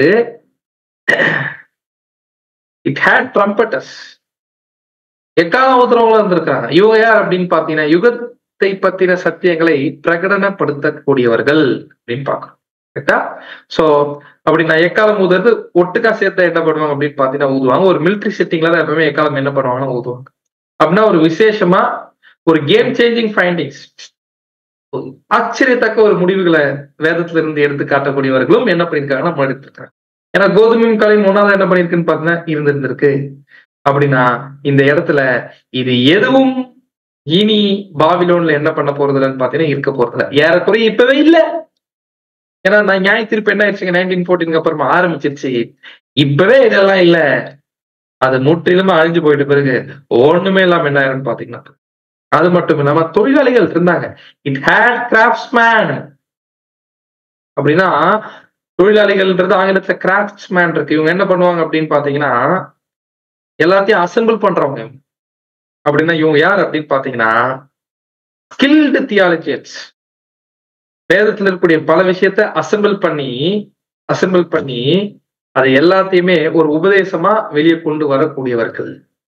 இட் ஹேட் ட்ரம்பட்டர்ஸ், எக்காலம் ஊத்துறவங்களும் இருந்திருக்காங்க. இவங்க யார் அப்படின்னு பாத்தீங்கன்னா யுகத்தை பத்தின சத்தியங்களை பிரகடனப்படுத்தக்கூடியவர்கள் அப்படின்னு பார்க்கணும். கரெக்டா? சோ அப்படின்னா எக்காலம் ஊதுறது ஒட்டுக்கா சேர்த்த என்ன பண்ணுவாங்க அப்படின்னு பாத்தீங்கன்னா ஊதுவாங்க. ஒரு மிலிட்டரி செட்டிங்ல தான் எப்பவுமே எக்காலம் என்ன பண்ணுவாங்கன்னா ஊதுவாங்க. அப்படின்னா ஒரு விசேஷமா ஒரு கேம் சேஞ்சிங் ஃபைண்டிங்ஸ், ஆச்சரியத்தக்க ஒரு முடிவுகளை வேதத்துல இருந்து எடுத்து காட்டக்கூடியவர்களும் என்ன பண்ணிருக்காங்கன்னா நம்ம எடுத்திருக்காங்க. ஏன்னா கோதுமையும் கலையும் ஒன்னாதான் என்ன பண்ணிருக்குன்னு பாத்தீங்கன்னா இருந்திருந்திருக்கு. அப்படின்னா இந்த இடத்துல இது எதுவும் இனி பாபிலோன்ல என்ன பண்ண போறது இல்லைன்னு பாத்தீங்கன்னா இருக்க போறது இல்லை. ஏறக்குறைய இப்பவே இல்ல. ஏன்னா நான் நியாய தீர்ப்பு என்ன ஆயிடுச்சுங்க நைன்டீன் ஃபோர்டீனுக்கு அப்புறமா ஆரம்பிச்சிருச்சு. இப்பவே இதெல்லாம் இல்ல, அது முற்றிலுமா அழிஞ்சு போயிட்ட பிறகு ஒண்ணுமே இல்லாம என்ன ஆயிருன்னு பாத்தீங்கன்னா அது மட்டும் இல்லாம தொழிலாளிகள் இருந்தாங்க. It had craftsman. அப்படின்னா தொழிலாளிகள்ன்றது ஆங்கிலத்துல கிராஃப்ட்ஸ்மேன் இருக்கு. இவங்க என்ன பண்ணுவாங்க அப்படின்னு பாத்தீங்கன்னா எல்லாத்தையும் அசெம்பிள் பண்றவங்க. அப்படின்னா இவங்க யார் அப்படின்னு பாத்தீங்கன்னா ஸ்கில்டு தியாலஜியன்ஸ். வேதத்துல இருக்கக்கூடிய பல விஷயத்த அசெம்பிள் பண்ணி அசெம்பிள் பண்ணி அதை எல்லாத்தையுமே ஒரு உபதேசமா வெளியே கொண்டு வரக்கூடியவர்கள்.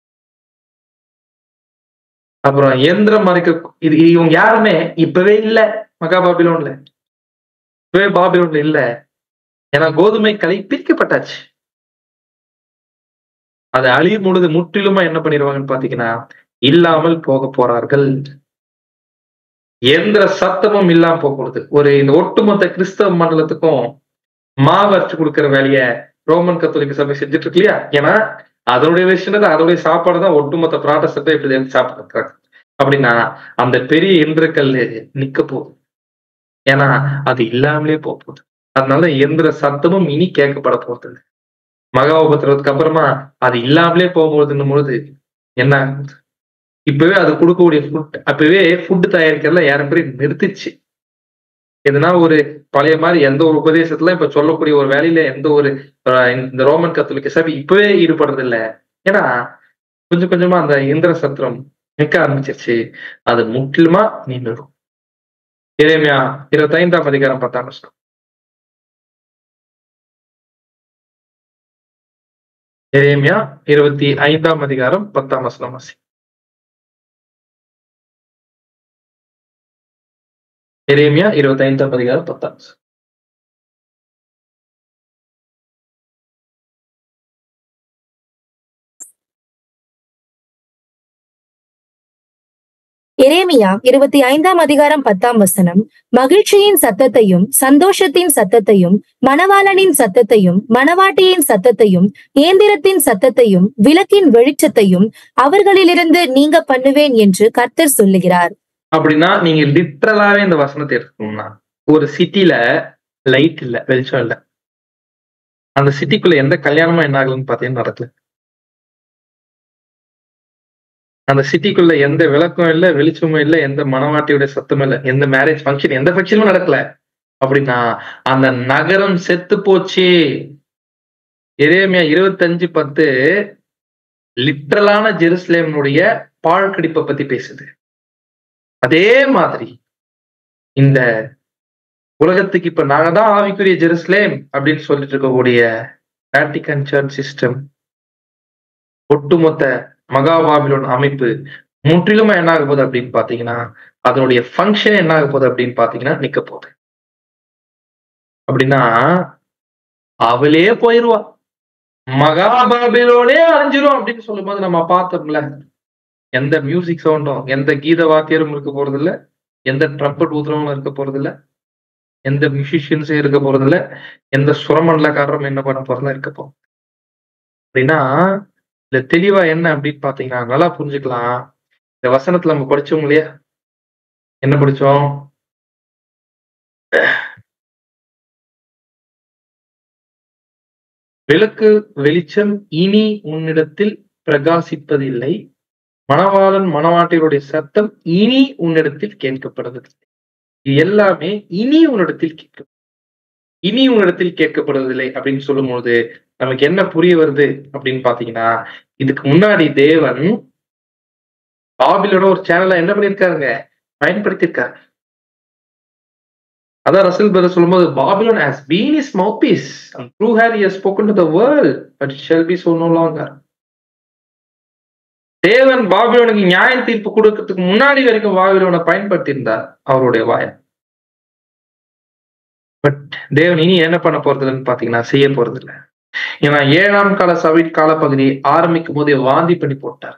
அப்புறம் இயந்திரம் மறைக்க இது இவங்க யாருமே இப்பவே இல்ல மகா பாபிலோன்ல. இப்பவே பாபிலோன்ல இல்ல. ஏன்னா கோதுமை களை பிரிக்கப்பட்டாச்சு. அதை அழியும் பொழுது முற்றிலுமா என்ன பண்ணிடுவாங்கன்னு பாத்தீங்கன்னா இல்லாமல் போக போறார்கள். எந்திர சத்தமும் இல்லாம போகிறது. ஒரு இந்த ஒட்டுமொத்த கிறிஸ்தவ மண்டலத்துக்கும் மாவரைச்சு கொடுக்கிற வேலைய ரோமன் கத்தோலிக்க சபை செஞ்சுட்டு இருக்கு இல்லையா? ஏன்னா அதனுடைய விஷயம் அதோடைய சாப்பாடு தான் ஒட்டுமொத்த பிராட்டஸ்டன்ட் இப்படி எடுத்து சாப்பிட்டுருக்காங்க. அப்படின்னா அந்த பெரிய எந்திரக்கல் நிக்க போகுது. ஏன்னா அது இல்லாமலே போக போகுது. அதனால எந்திர சத்தமும் இனி கேட்கப்பட போகுது. மகா உபத்திரவத்துக்கு அப்புறமா அது இல்லாமலே போகும்போதுன்னும் பொழுது என்ன ஆகுது? இப்பவே அது கொடுக்கக்கூடிய ஃபுட் அப்பவே ஃபுட் தயாரிக்கிறதுல ஏறக்குறைய நிறுத்திச்சு. எதுனா ஒரு பழைய மாதிரி எந்த ஒரு உபதேசத்துல இப்ப சொல்லக்கூடிய ஒரு வேலையில எந்த ஒரு இந்த ரோமன் கத்தோலிக்க சபை இப்பவே ஈடுபடுறது இல்லை. ஏன்னா கொஞ்சம் கொஞ்சமா அந்த இந்திர சத்திரம் நிற்க ஆரம்பிச்சிருச்சு. அது முற்றிலுமா நின்றுடும். எரேமியா இருபத்தி ஐந்தாம் அதிகாரம் பத்தாம் வருஷம் எரேமியா இருபத்தி ஐந்தாம் அதிகாரம் பத்தாம் வசனம் வாசி. எரேமியா இருபத்தி ஐந்தாம் அதிகாரம் பத்தாம் வசனம். எரேமியா இருபத்தி ஐந்தாம் அதிகாரம் பத்தாம் வசனம். மகிழ்ச்சியின் சத்தத்தையும் சந்தோஷத்தின் சத்தத்தையும் மணவாளனின் சத்தத்தையும் மணவாட்டியின் சத்தத்தையும் இயந்திரத்தின் சத்தத்தையும் விளக்கின் வெளிச்சத்தையும் அவர்களிலிருந்து நீங்க பண்ணுவேன் என்று கர்த்தர் சொல்லுகிறார். அப்படின்னா நீங்க லிட்டரலாவே இந்த வசனத்தை எடுத்துக்கணும்னா, ஒரு சிட்டில லைட் இல்ல, வெளிச்சம் இல்ல, அந்த சிட்டிக்குள்ள எந்த கல்யாணமும் என்ன ஆகலன்னு பாத்தீங்கன்னா நடக்கல. அந்த சிட்டிக்குள்ள எந்த விளக்கம் இல்லை, வெளிச்சமும் இல்லை, எந்த மணவாட்டியுடைய சத்தமும் இல்லை, எந்த மேரேஜ் ஃபங்க்ஷன் எந்த ஃபங்க்ஷனும் நடக்கல. அப்படின்னா அந்த நகரம் செத்து போச்சு. எரேமியா இருபத்தஞ்சு பத்து லிட்டரலான ஜெருசலேமுடைய பாழ்கடிப்பை பத்தி பேசுது. அதே மாதிரி இந்த உலகத்துக்கு இப்ப நாங்க தான் ஆவிக்குரிய ஜெருசலேம் அப்படின்னு சொல்லிட்டு இருக்கக்கூடிய வேட்டிகன் சர்ச் சிஸ்டம், ஒட்டுமொத்த மகா பாபிலோன் அமைப்பு முற்றிலுமா என்ன ஆக போகுது அப்படின்னு பாத்தீங்கன்னா, அதனுடைய ஃபங்க்ஷன் என்ன ஆக போகுது அப்படின்னு பாத்தீங்கன்னா நிக்க போகுது. அப்படின்னா அவளே போயிருவா, மகா பாபிலோனே அழிஞ்சிரும் அப்படின்னு சொல்லும் போது நம்ம பார்த்தோம்ல, எந்த மியூசிக் சவுண்டும் எந்த கீத வாத்தியரும் இருக்க போறது இல்ல, எந்த ட்ரம்பட் ஊத்துறவங்களும் இருக்க போறது இல்ல, எந்த மியூசிஷியன்ஸும் இருக்க போறது இல்ல, எந்த சுரமண்டலக்காரரும் என்ன பண்ண போறதுல இருக்க போறோம். அப்படின்னா இந்த தெளிவா என்ன அப்படின்னு பாத்தீங்கன்னா நல்லா புரிஞ்சுக்கலாம். இந்த வசனத்துல நம்ம படிச்சோம் இல்லையா, என்ன படிச்சோம்? விளக்கு வெளிச்சம் இனி உன்னிடத்தில் பிரகாசிப்பதில்லை, மணவாளன் மணவாட்டிகளுடைய சத்தம் இனி உன்னிடத்தில் கேட்கப்படுவதில்லை. இது எல்லாமே இனி உன்னிடத்தில் கேட்க இனி உன்னிடத்தில் கேட்கப்படுவதில்லை அப்படின்னு சொல்லும் போது நமக்கு என்ன புரிய வருது அப்படின்னு பாத்தீங்கன்னா, இதுக்கு முன்னாடி தேவன் பாபிலோட ஒரு சேனலை என்ன பண்ணிருக்காருங்க, பயன்படுத்தியிருக்காரு. அதான் ரசல் பிரதர் சொல்லும்போது, பாபிலோன் has been his mouthpiece and through her he has spoken to the world but it shall be so no longer. தேவன் பாபிலோனுக்கு நியாய தீர்ப்பு கொடுக்கறதுக்கு முன்னாடி வரைக்கும் பாபிலோனை பயன்படுத்தி இருந்தார் அவருடைய வாயை. பட் தேவன் இனி என்ன பண்ண போறது இல்லைன்னு பாத்தீங்கன்னா செய்ய போறது இல்லை. ஏன்னா ஏழாம் கால சபை காலப்பகுதி ஆரம்பிக்கும் போதே வாந்தி பண்ணி போட்டார்.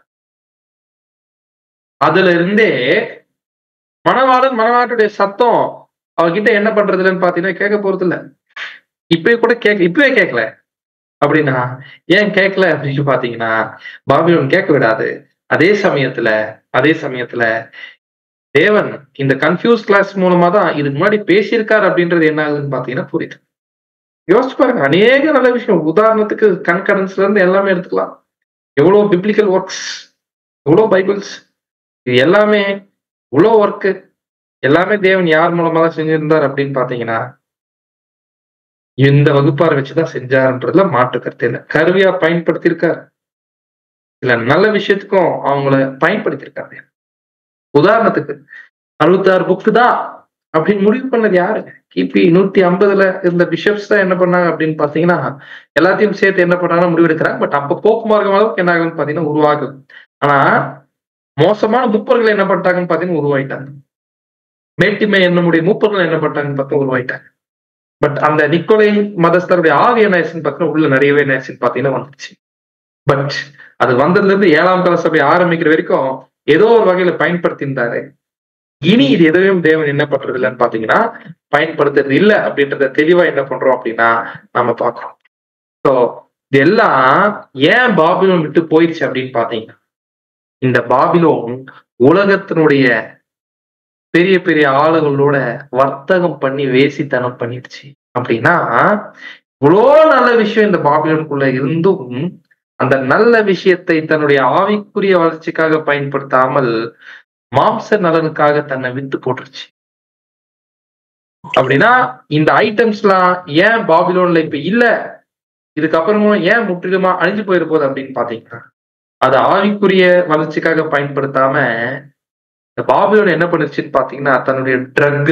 அதுல இருந்தே மணவாளன் மணவாட்டுடைய சத்தம் அவகிட்ட என்ன பண்றது இல்லைன்னு பாத்தீங்கன்னா கேட்க போறது இல்லை. இப்பவே கூட கேட்க இப்பவே கேட்கல. அப்படின்னா ஏன் கேட்கல அப்படின்னு பாத்தீங்கன்னா, பாபிலோன் கேட்க விடாது. அதே சமயத்துல அதே சமயத்துல தேவன் இந்த கன்ஃபியூஸ் கிளாஸ் மூலமா தான் இதுக்கு முன்னாடி பேசியிருக்காரு அப்படின்றது என்ன ஆகுதுன்னு பாத்தீங்கன்னா புரியுது. யோசிச்சு பாருங்க, அநேக நல்ல விஷயம். உதாரணத்துக்கு கன்கரன்ஸ்ல இருந்து எல்லாமே எடுத்துக்கலாம். எவ்வளவு பிப்ளிக்கல் ஒர்க்ஸ், எவ்வளவு பைபிள்ஸ், இது எல்லாமே இவ்வளவு ஒர்க்கு எல்லாமே தேவன் யார் மூலமா தான் செஞ்சிருந்தார் அப்படின்னு பாத்தீங்கன்னா இந்த வகுப்பாரை வச்சுதான் செஞ்சாருன்றதுல மாற்று கருத்து இல்லை. கருவியா பயன்படுத்தியிருக்காரு, இல்ல நல்ல விஷயத்துக்கும் அவங்கள பயன்படுத்தியிருக்காரு. உதாரணத்துக்கு அறுபத்தி ஆறு புக்கு தான் அப்படின்னு முடிவு பண்ணது யாரு? கிபி நூத்தி ஐம்பதுல இருந்த பிஷப்ஸ் தான் என்ன பண்ணாங்க அப்படின்னு பாத்தீங்கன்னா எல்லாத்தையும் சேர்த்து என்ன பண்ணாங்கன்னா முடிவெடுக்கிறாங்க. பட் அப்ப போக்கு மார்க்கம் அளவுக்கு என்ன ஆகுதுன்னு பாத்தீங்கன்னா உருவாகுது. ஆனா மோசமான முப்பர்கள் என்ன பண்ணிட்டாங்கன்னு பாத்தீங்கன்னா உருவாயிட்டாங்க. மேட்டிமை என்னுடைய மூப்பர்கள் என்ன பண்ணிட்டாங்கன்னு பார்த்தா உருவாயிட்டாங்க. பட் அந்த நிக்கோலை மதஸ்தருடைய ஆவி என்ன ஆயிடுச்சுன்னு பார்த்தீங்கன்னா உள்ள நிறையவே என்ன ஆயிடுச்சுன்னு பாத்தீங்கன்னா வந்துச்சு. பட் அது வந்ததுல இருந்து ஏழாம் கால சபை ஆரம்பிக்கிற வரைக்கும் ஏதோ ஒரு வகையில பயன்படுத்தியிருந்தாரு. இனி இது எதுவும் தேவன் என்ன பண்றது இல்லைன்னு பாத்தீங்கன்னா பயன்படுத்துறது இல்லை அப்படின்றத தெளிவா என்ன பண்றோம் அப்படின்னா நம்ம பாக்குறோம். ஸோ இது எல்லாம் ஏன் பாபிலோன் விட்டு போயிடுச்சு அப்படின்னு பாத்தீங்கன்னா, இந்த பாபிலோன் உலகத்தினுடைய பெரிய பெரிய ஆளுகளோட வர்த்தகம் பண்ணி வேசித்தனம் பண்ணிடுச்சு. அப்படின்னா இவ்வளோ நல்ல விஷயம் இந்த பாபிலோனுக்குள்ள இருந்தும் அந்த நல்ல விஷயத்தை தன்னுடைய ஆவிக்குரிய வளர்ச்சிக்காக பயன்படுத்தாமல் மாம்ச நலனுக்காக தன்னை வித்து போட்டுருச்சு. அப்படின்னா இந்த ஐட்டம்ஸ் எல்லாம் ஏன் பாபிலோன்ல இப்ப இல்ல, இதுக்கப்புறமும் ஏன் முற்றிலுமா அழிஞ்சு போயிட போகுது அப்படின்னு பாத்தீங்கன்னா, அது ஆவிக்குரிய வளர்ச்சிக்காக பயன்படுத்தாம இந்த பாபிலோன் என்ன பண்ணுச்சுன்னு பாத்தீங்கன்னா தன்னுடைய ட்ரக்,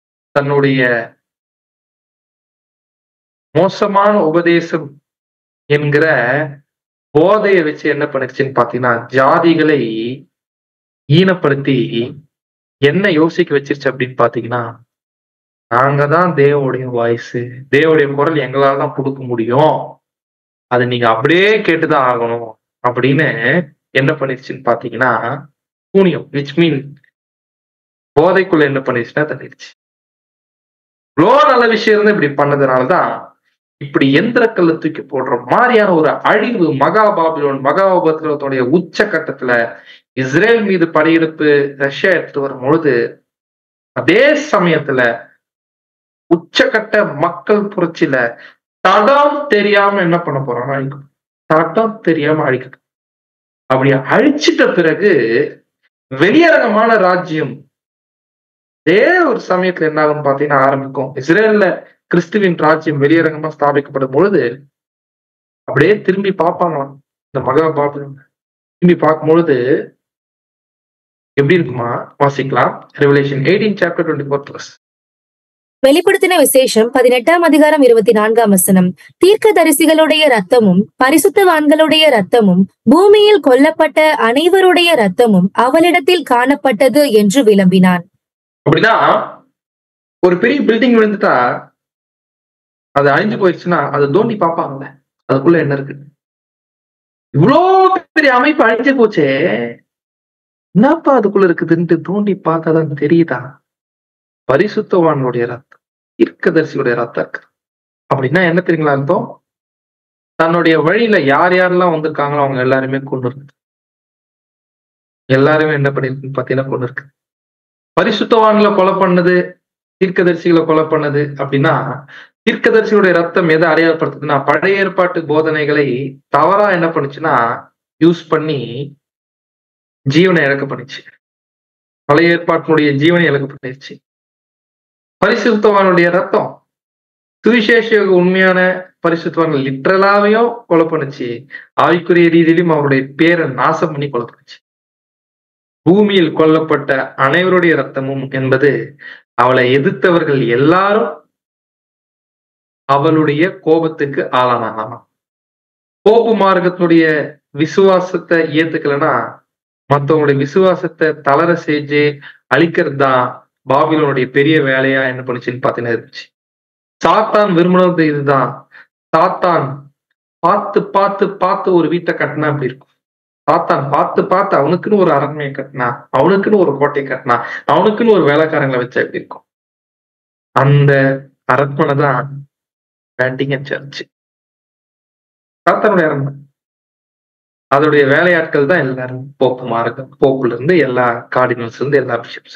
தன்னுடைய மோசமான உபதேசம் என்கிற போதையை வச்சு என்ன பண்ணிருச்சுன்னு பாத்தீங்கன்னா ஜாதிகளை ஈனப்படுத்தி என்ன யோசிக்க வச்சிருச்சு அப்படின்னு பாத்தீங்கன்னா, நாங்க தான் தேவனுடைய வாய்ஸ், தேவனுடைய குரல் எங்களால தான் கொடுக்க முடியும், அது நீங்க அப்படியே கேட்டுதான் ஆகணும் அப்படின்னு என்ன பண்ணிருச்சுன்னு பாத்தீங்கன்னா சூனியம், விச் மீன் போதைக்குள்ள என்ன பண்ணிருச்சுன்னா தள்ளிடுச்சு. இவ்வளோ நல்ல விஷயம் இருந்து இப்படி பண்ணதுனாலதான் இப்படி எந்திர கல்ல தூக்கி போடுற மாதிரியான ஒரு அழிவு மகா பாபிலோன் மகா உபத்திரவத்துடைய உச்ச கட்டத்துல இஸ்ரேல் மீது படையெடுப்பு ரஷ்யா எடுத்துட்டு வரும் பொழுது, அதே சமயத்துல உச்சக்கட்ட மக்கள் புரட்சியில தடம் தெரியாம என்ன பண்ண போறாங்க, அழிக்கும். தடம் தெரியாம அழிக்க. அப்படி அழிச்சிட்ட பிறகு வெளியரங்கமான ராஜ்யம் அதே ஒரு சமயத்துல என்ன ஆகும் பாத்தீங்கன்னா ஆரம்பிக்கும். இஸ்ரேல்ல கிறிஸ்துவின் ராஜ்யம் வெளியரங்கமா ஸ்தாபிக்கப்படும் பொழுது அப்படியே திரும்பி பார்ப்பாங்களாம் இந்த மகா பாபிலோன். திரும்பி பார்க்கும் பொழுது எப்படி இருக்குமா, வாசிக்கலாம். Revelation eighteen chapter twenty fourth verse. வெளிப்படுத்தின விசேஷம் பதினெட்டாம் அதிகாரம் இருபத்தி நான்காம் வசனம். தீர்க்க தரிசிகளுடைய ரத்தமும் பரிசுத்தவான்களுடைய ரத்தமும் பூமியில் கொல்லப்பட்ட அனைவருடைய ரத்தமும் அவளிடத்தில் காணப்பட்டது என்று விளம்பினான். அப்படின்னா ஒரு பெரிய பில்டிங் விழுந்துட்டா அது அழிஞ்சு போயிடுச்சுன்னா அதை தோண்டி பார்ப்பாங்கல்ல, அதுக்குள்ள என்ன இருக்கு. இவ்வளோ பெரிய அமைப்பு அழிஞ்சு போச்சே, என்னப்பா அதுக்குள்ள இருக்குதுன்ட்டு தோண்டி பார்த்தாதான் தெரியுதா, பரிசுத்தவானுடைய ரத்தம், தீர்க்கதரிசியுடைய ரத்தம் இருக்கு. அப்படின்னா என்ன தெரியுங்களா அர்த்தம், தன்னுடைய வழியில யார் யாரெல்லாம் வந்திருக்காங்களோ அவங்க எல்லாருமே கொண்டு இருக்கு. எல்லாருமே என்ன பண்ணிருக்குன்னு பாத்தீங்கன்னா கொண்டு இருக்கு. பரிசுத்தவான்களை கொலை பண்ணது, தீர்க்கதரிசிகளை கொலை பண்ணது. அப்படின்னா தீர்க்கதரிசியுடைய ரத்தம் எதை அடையாளப்படுத்துதுன்னா பழைய ஏற்பாட்டு போதனைகளை தவறா என்ன பண்ணுச்சுன்னா யூஸ் பண்ணி ஜீவனை இழக்க பண்ணிச்சு. பழைய ஏற்பாட்டினுடைய ஜீவனை இழக்க பண்ணிருச்சு. பரிசுத்தவானுடைய ரத்தம் சுவிசேஷ உண்மையான பரிசுத்தவான்கள் லிட்டரலாவையும் கொலை பண்ணுச்சு, ஆவிக்குரிய ரீதியிலும் அவருடைய பேரை நாசம் பண்ணி கொலை பண்ணுச்சு. பூமியில் கொல்லப்பட்ட அனைவருடைய ரத்தமும் என்பது அவளை எதிர்த்தவர்கள் எல்லாரும் அவளுடைய கோபத்துக்கு ஆளானாங்களாமா. கோபு மார்க்கத்துடைய விசுவாசத்தை ஏத்துக்கலன்னா மற்றவங்களுடைய விசுவாசத்தை தளர செஞ்சு அழிக்கிறது தான் பாபிலோனுடைய பெரிய வேலையா என்ன பண்ணுச்சுன்னு பாத்தீங்கன்னா இருந்துச்சு. சாத்தான் விரும்பினது இதுதான். சாத்தான் பார்த்து பார்த்து பார்த்து ஒரு வீட்டை கட்டினா அப்படி இருக்கும். சாத்தான் பார்த்து பார்த்து அவனுக்குன்னு ஒரு அரண்மையை கட்டினா, அவனுக்குன்னு ஒரு கோட்டை கட்டினா, அவனுக்குன்னு ஒரு வேலைக்காரங்களை வச்சா எப்படி இருக்கும். அந்த அரண்மனை தான் வேட்டிகன் சர்ச். சாத்தானுடைய அரண்மனை. அதோடைய வேலையாட்கள் தான் எல்லாரும் போப்பு மார்க்கம், போப்புல இருந்து எல்லா கார்டினல்ஸ் இருந்து எல்லா பிஷப்ஸ்.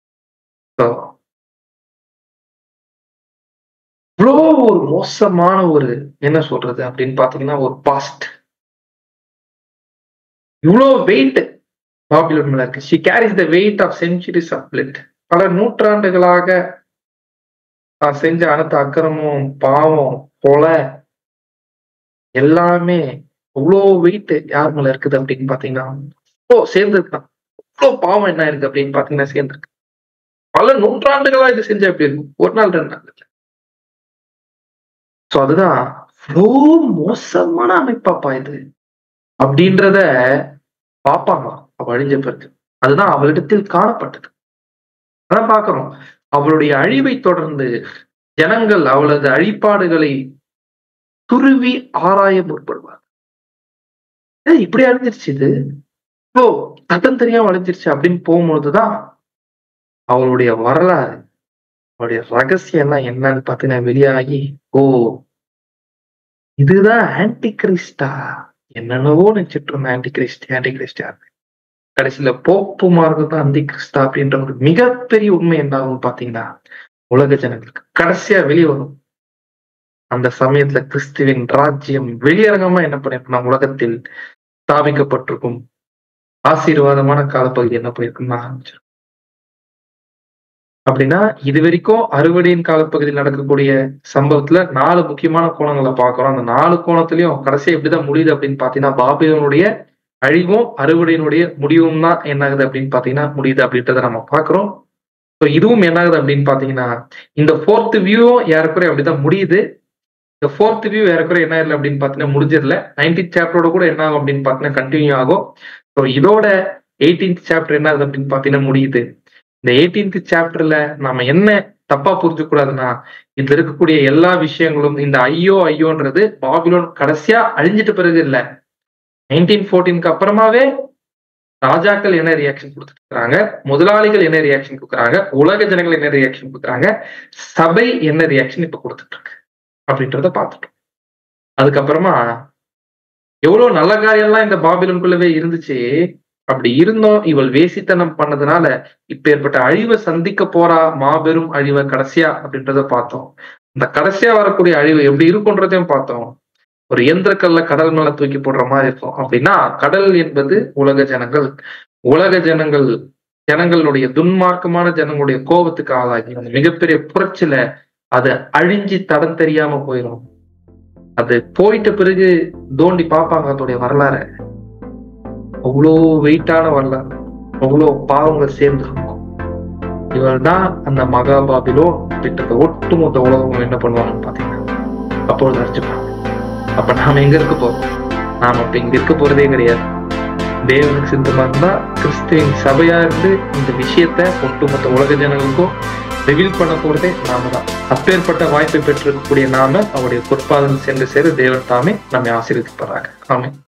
இவ்வளோ ஒரு மோசமான ஒரு என்ன சொல்றது அப்படின்னு பாத்தீங்கன்னா ஒரு பாஸ்ட், இவ்வளோ வெயிட் பாபிலோன் மேல இருக்கு. she carries the weight of centuries of blood. பல நூற்றாண்டுகளாக தான் செஞ்ச அனைத்து அக்கிரமும் பாவம் கொலை எல்லாமே இவ்வளோ வெயிட் யார் மேல இருக்குது அப்படின்னு பாத்தீங்கன்னா இவ்வளோ சேர்ந்துருக்கான். இவ்வளோ பாவம் என்ன இருக்கு அப்படின்னு பாத்தீங்கன்னா சேர்ந்துருக்கு. பல நூற்றாண்டுகளா இது செஞ்சா எப்படி இருக்கும், ஒரு நாள் ரெண்டு நாள். சோ அதுதான் இவ்வளோ மோசமான அமைப்பாப்பா இது அப்படின்றத பார்ப்பாங்களாம் அவ அழிஞ்ச பிறகு. அதுதான் அவளிடத்தில் காணப்பட்டது. அதான் பாக்குறோம். அவளுடைய அழிவை தொடர்ந்து ஜனங்கள் அவளது அழிப்பாடுகளை துருவி ஆராய முற்படுவார். இப்படி அழிஞ்சிருச்சு, இது ஓ தட்டம் தெரியாம அழிஞ்சிருச்சு அப்படின்னு போகும்போதுதான் அவளுடைய வரலாறு, அவளுடைய ரகசியம் எல்லாம் என்னன்னு பாத்தீங்கன்னா வெளியாகி, ஓ இதுதான் ஆன்டி கிறிஸ்டா, என்னென்னவோ நினைச்சிட்டு இருந்த ஆன்டி கிறிஸ்டி ஆன்டி கிறிஸ்டியா கடைசியில போப்பு மார்க்கம் தான் அந்தி கிறிஸ்தா அப்படின்ற ஒரு மிகப்பெரிய உண்மை என்ன ஆகும் பாத்தீங்கன்னா உலக ஜனங்களுக்கு கடைசியா வெளியே வரும். அந்த சமயத்துல கிறிஸ்துவின் ராஜ்யம் வெளியரங்கமா என்ன பண்ணிருக்குன்னா உலகத்தில் ஸ்தாபிக்கப்பட்டிருக்கும். ஆசீர்வாதமான காலப்பகுதி என்ன பண்ணிருக்குன்னா ஆரம்பிச்சிருக்கும். அப்படின்னா இது வரைக்கும் அறுவடையின் காலப்பகுதியில் நடக்கக்கூடிய சம்பவத்துல நாலு முக்கியமான கோணங்களை பார்க்கிறோம். அந்த நாலு கோணத்திலையும் கடைசியா எப்படிதான் முடியுது அப்படின்னு பாத்தீங்கன்னா பாபிலோனுடைய அழிவும் அறுவடையினுடைய முடிவும் தான் என்னாகுது அப்படின்னு பாத்தீங்கன்னா முடியுது அப்படின்றத நம்ம பாக்குறோம். ஸோ இதுவும் என்னாகுது அப்படின்னு பாத்தீங்கன்னா இந்த ஃபோர்த் வியூவும் ஏறக்குறைய அப்படிதான் முடியுது. இந்த ஃபோர்த் வியூ ஏறக்குறைய என்ன இல்லை அப்படின்னு பார்த்தீங்கன்னா முடிஞ்சிடல. நைன்டீன்த் சாப்டரோட கூட என்ன ஆகும் அப்படின்னு பார்த்தீங்கன்னா கண்டினியூ ஆகும். ஸோ இதோட எயிட்டீன்த் சாப்டர் என்ன ஆகுது அப்படின்னு பார்த்தீங்கன்னா முடியுது. இந்த எயிட்டீன்த் சாப்டர்ல நாம என்ன தப்பா புரிஞ்சுக்க கூடாதுன்னா, இதுல இருக்கக்கூடிய எல்லா விஷயங்களும் இந்த ஐயோ ஐயோன்றது பாபிலோன் கடைசியா அழிஞ்சிட்ட பிறகு இல்ல, நைன்டீன் ஃபோர்டீனுக்கு அப்புறமாவே ராஜாக்கள் என்ன ரியாக்ஷன் கொடுத்துட்டு இருக்காங்க, முதலாளிகள் என்ன ரியாக்ஷன் கொடுக்குறாங்க, உலக ஜனங்கள் என்ன ரியாக்ஷன் கொடுக்குறாங்க, சபை என்ன ரியாக்ஷன் இப்ப கொடுத்துட்டு இருக்கு அப்படின்றத பார்த்துட்டோம். அதுக்கப்புறமா எவ்வளவு நல்ல காரியம்லாம் இந்த பாபிலோனுக்குள்ளவே இருந்துச்சு. அப்படி இருந்தோம் இவள் வேசித்தனம் பண்ணதுனால இப்ப ஏற்பட்ட அழிவை சந்திக்க போறா, மாபெரும் அழிவை கடைசியா அப்படின்றத பார்த்தோம். இந்த கடைசியா வரக்கூடிய அழிவு எப்படி இருக்குன்றதையும் பார்த்தோம். ஒரு இயந்திரக்கல்ல கடல் மேல தூக்கி போடுற மாதிரி இருக்கும். அப்படின்னா கடல் என்பது உலக ஜனங்கள். உலக ஜனங்கள் ஜனங்களுடைய துன்மார்க்கமான ஜனங்களுடைய கோபத்துக்கு ஆளாகி அந்த மிகப்பெரிய புரட்சியில அது அழிஞ்சு தடம் தெரியாம போயிடும். அது போயிட்ட பிறகு தோண்டி பார்ப்பாங்க அதோடைய வரலாறு. அவ்வளோ வெயிட்டான வரலாறு, அவ்வளோ பாவங்கள் சேர்ந்துருக்கும். இவர் தான் அந்த மகா பாபிலோன் திட்டத்தை ஒட்டுமொத்த உலகம் என்ன பண்ணுவாங்கன்னு பாத்தீங்கன்னா அப்பொழுது அரைச்சுப்பாங்க. அப்ப நாம எங்க இருக்க போறோம்? நாம அப்ப இங்க இருக்க போறதே கிடையாது. தேவனுக்கு சித்தமா இருந்தா கிறிஸ்துவின் சபையா இருந்து இந்த விஷயத்த ஒட்டுமொத்த உலக ஜனங்களுக்கும் ரிவீல் பண்ண போறதே நாம தான். அப்பேற்பட்ட வாய்ப்பை பெற்றிருக்கக்கூடிய நாம அவருடைய பொற்பாதம் சென்று சேர தேவன் தாமே நம்மை ஆசீர்வதிப்பாராக. ஆமென்.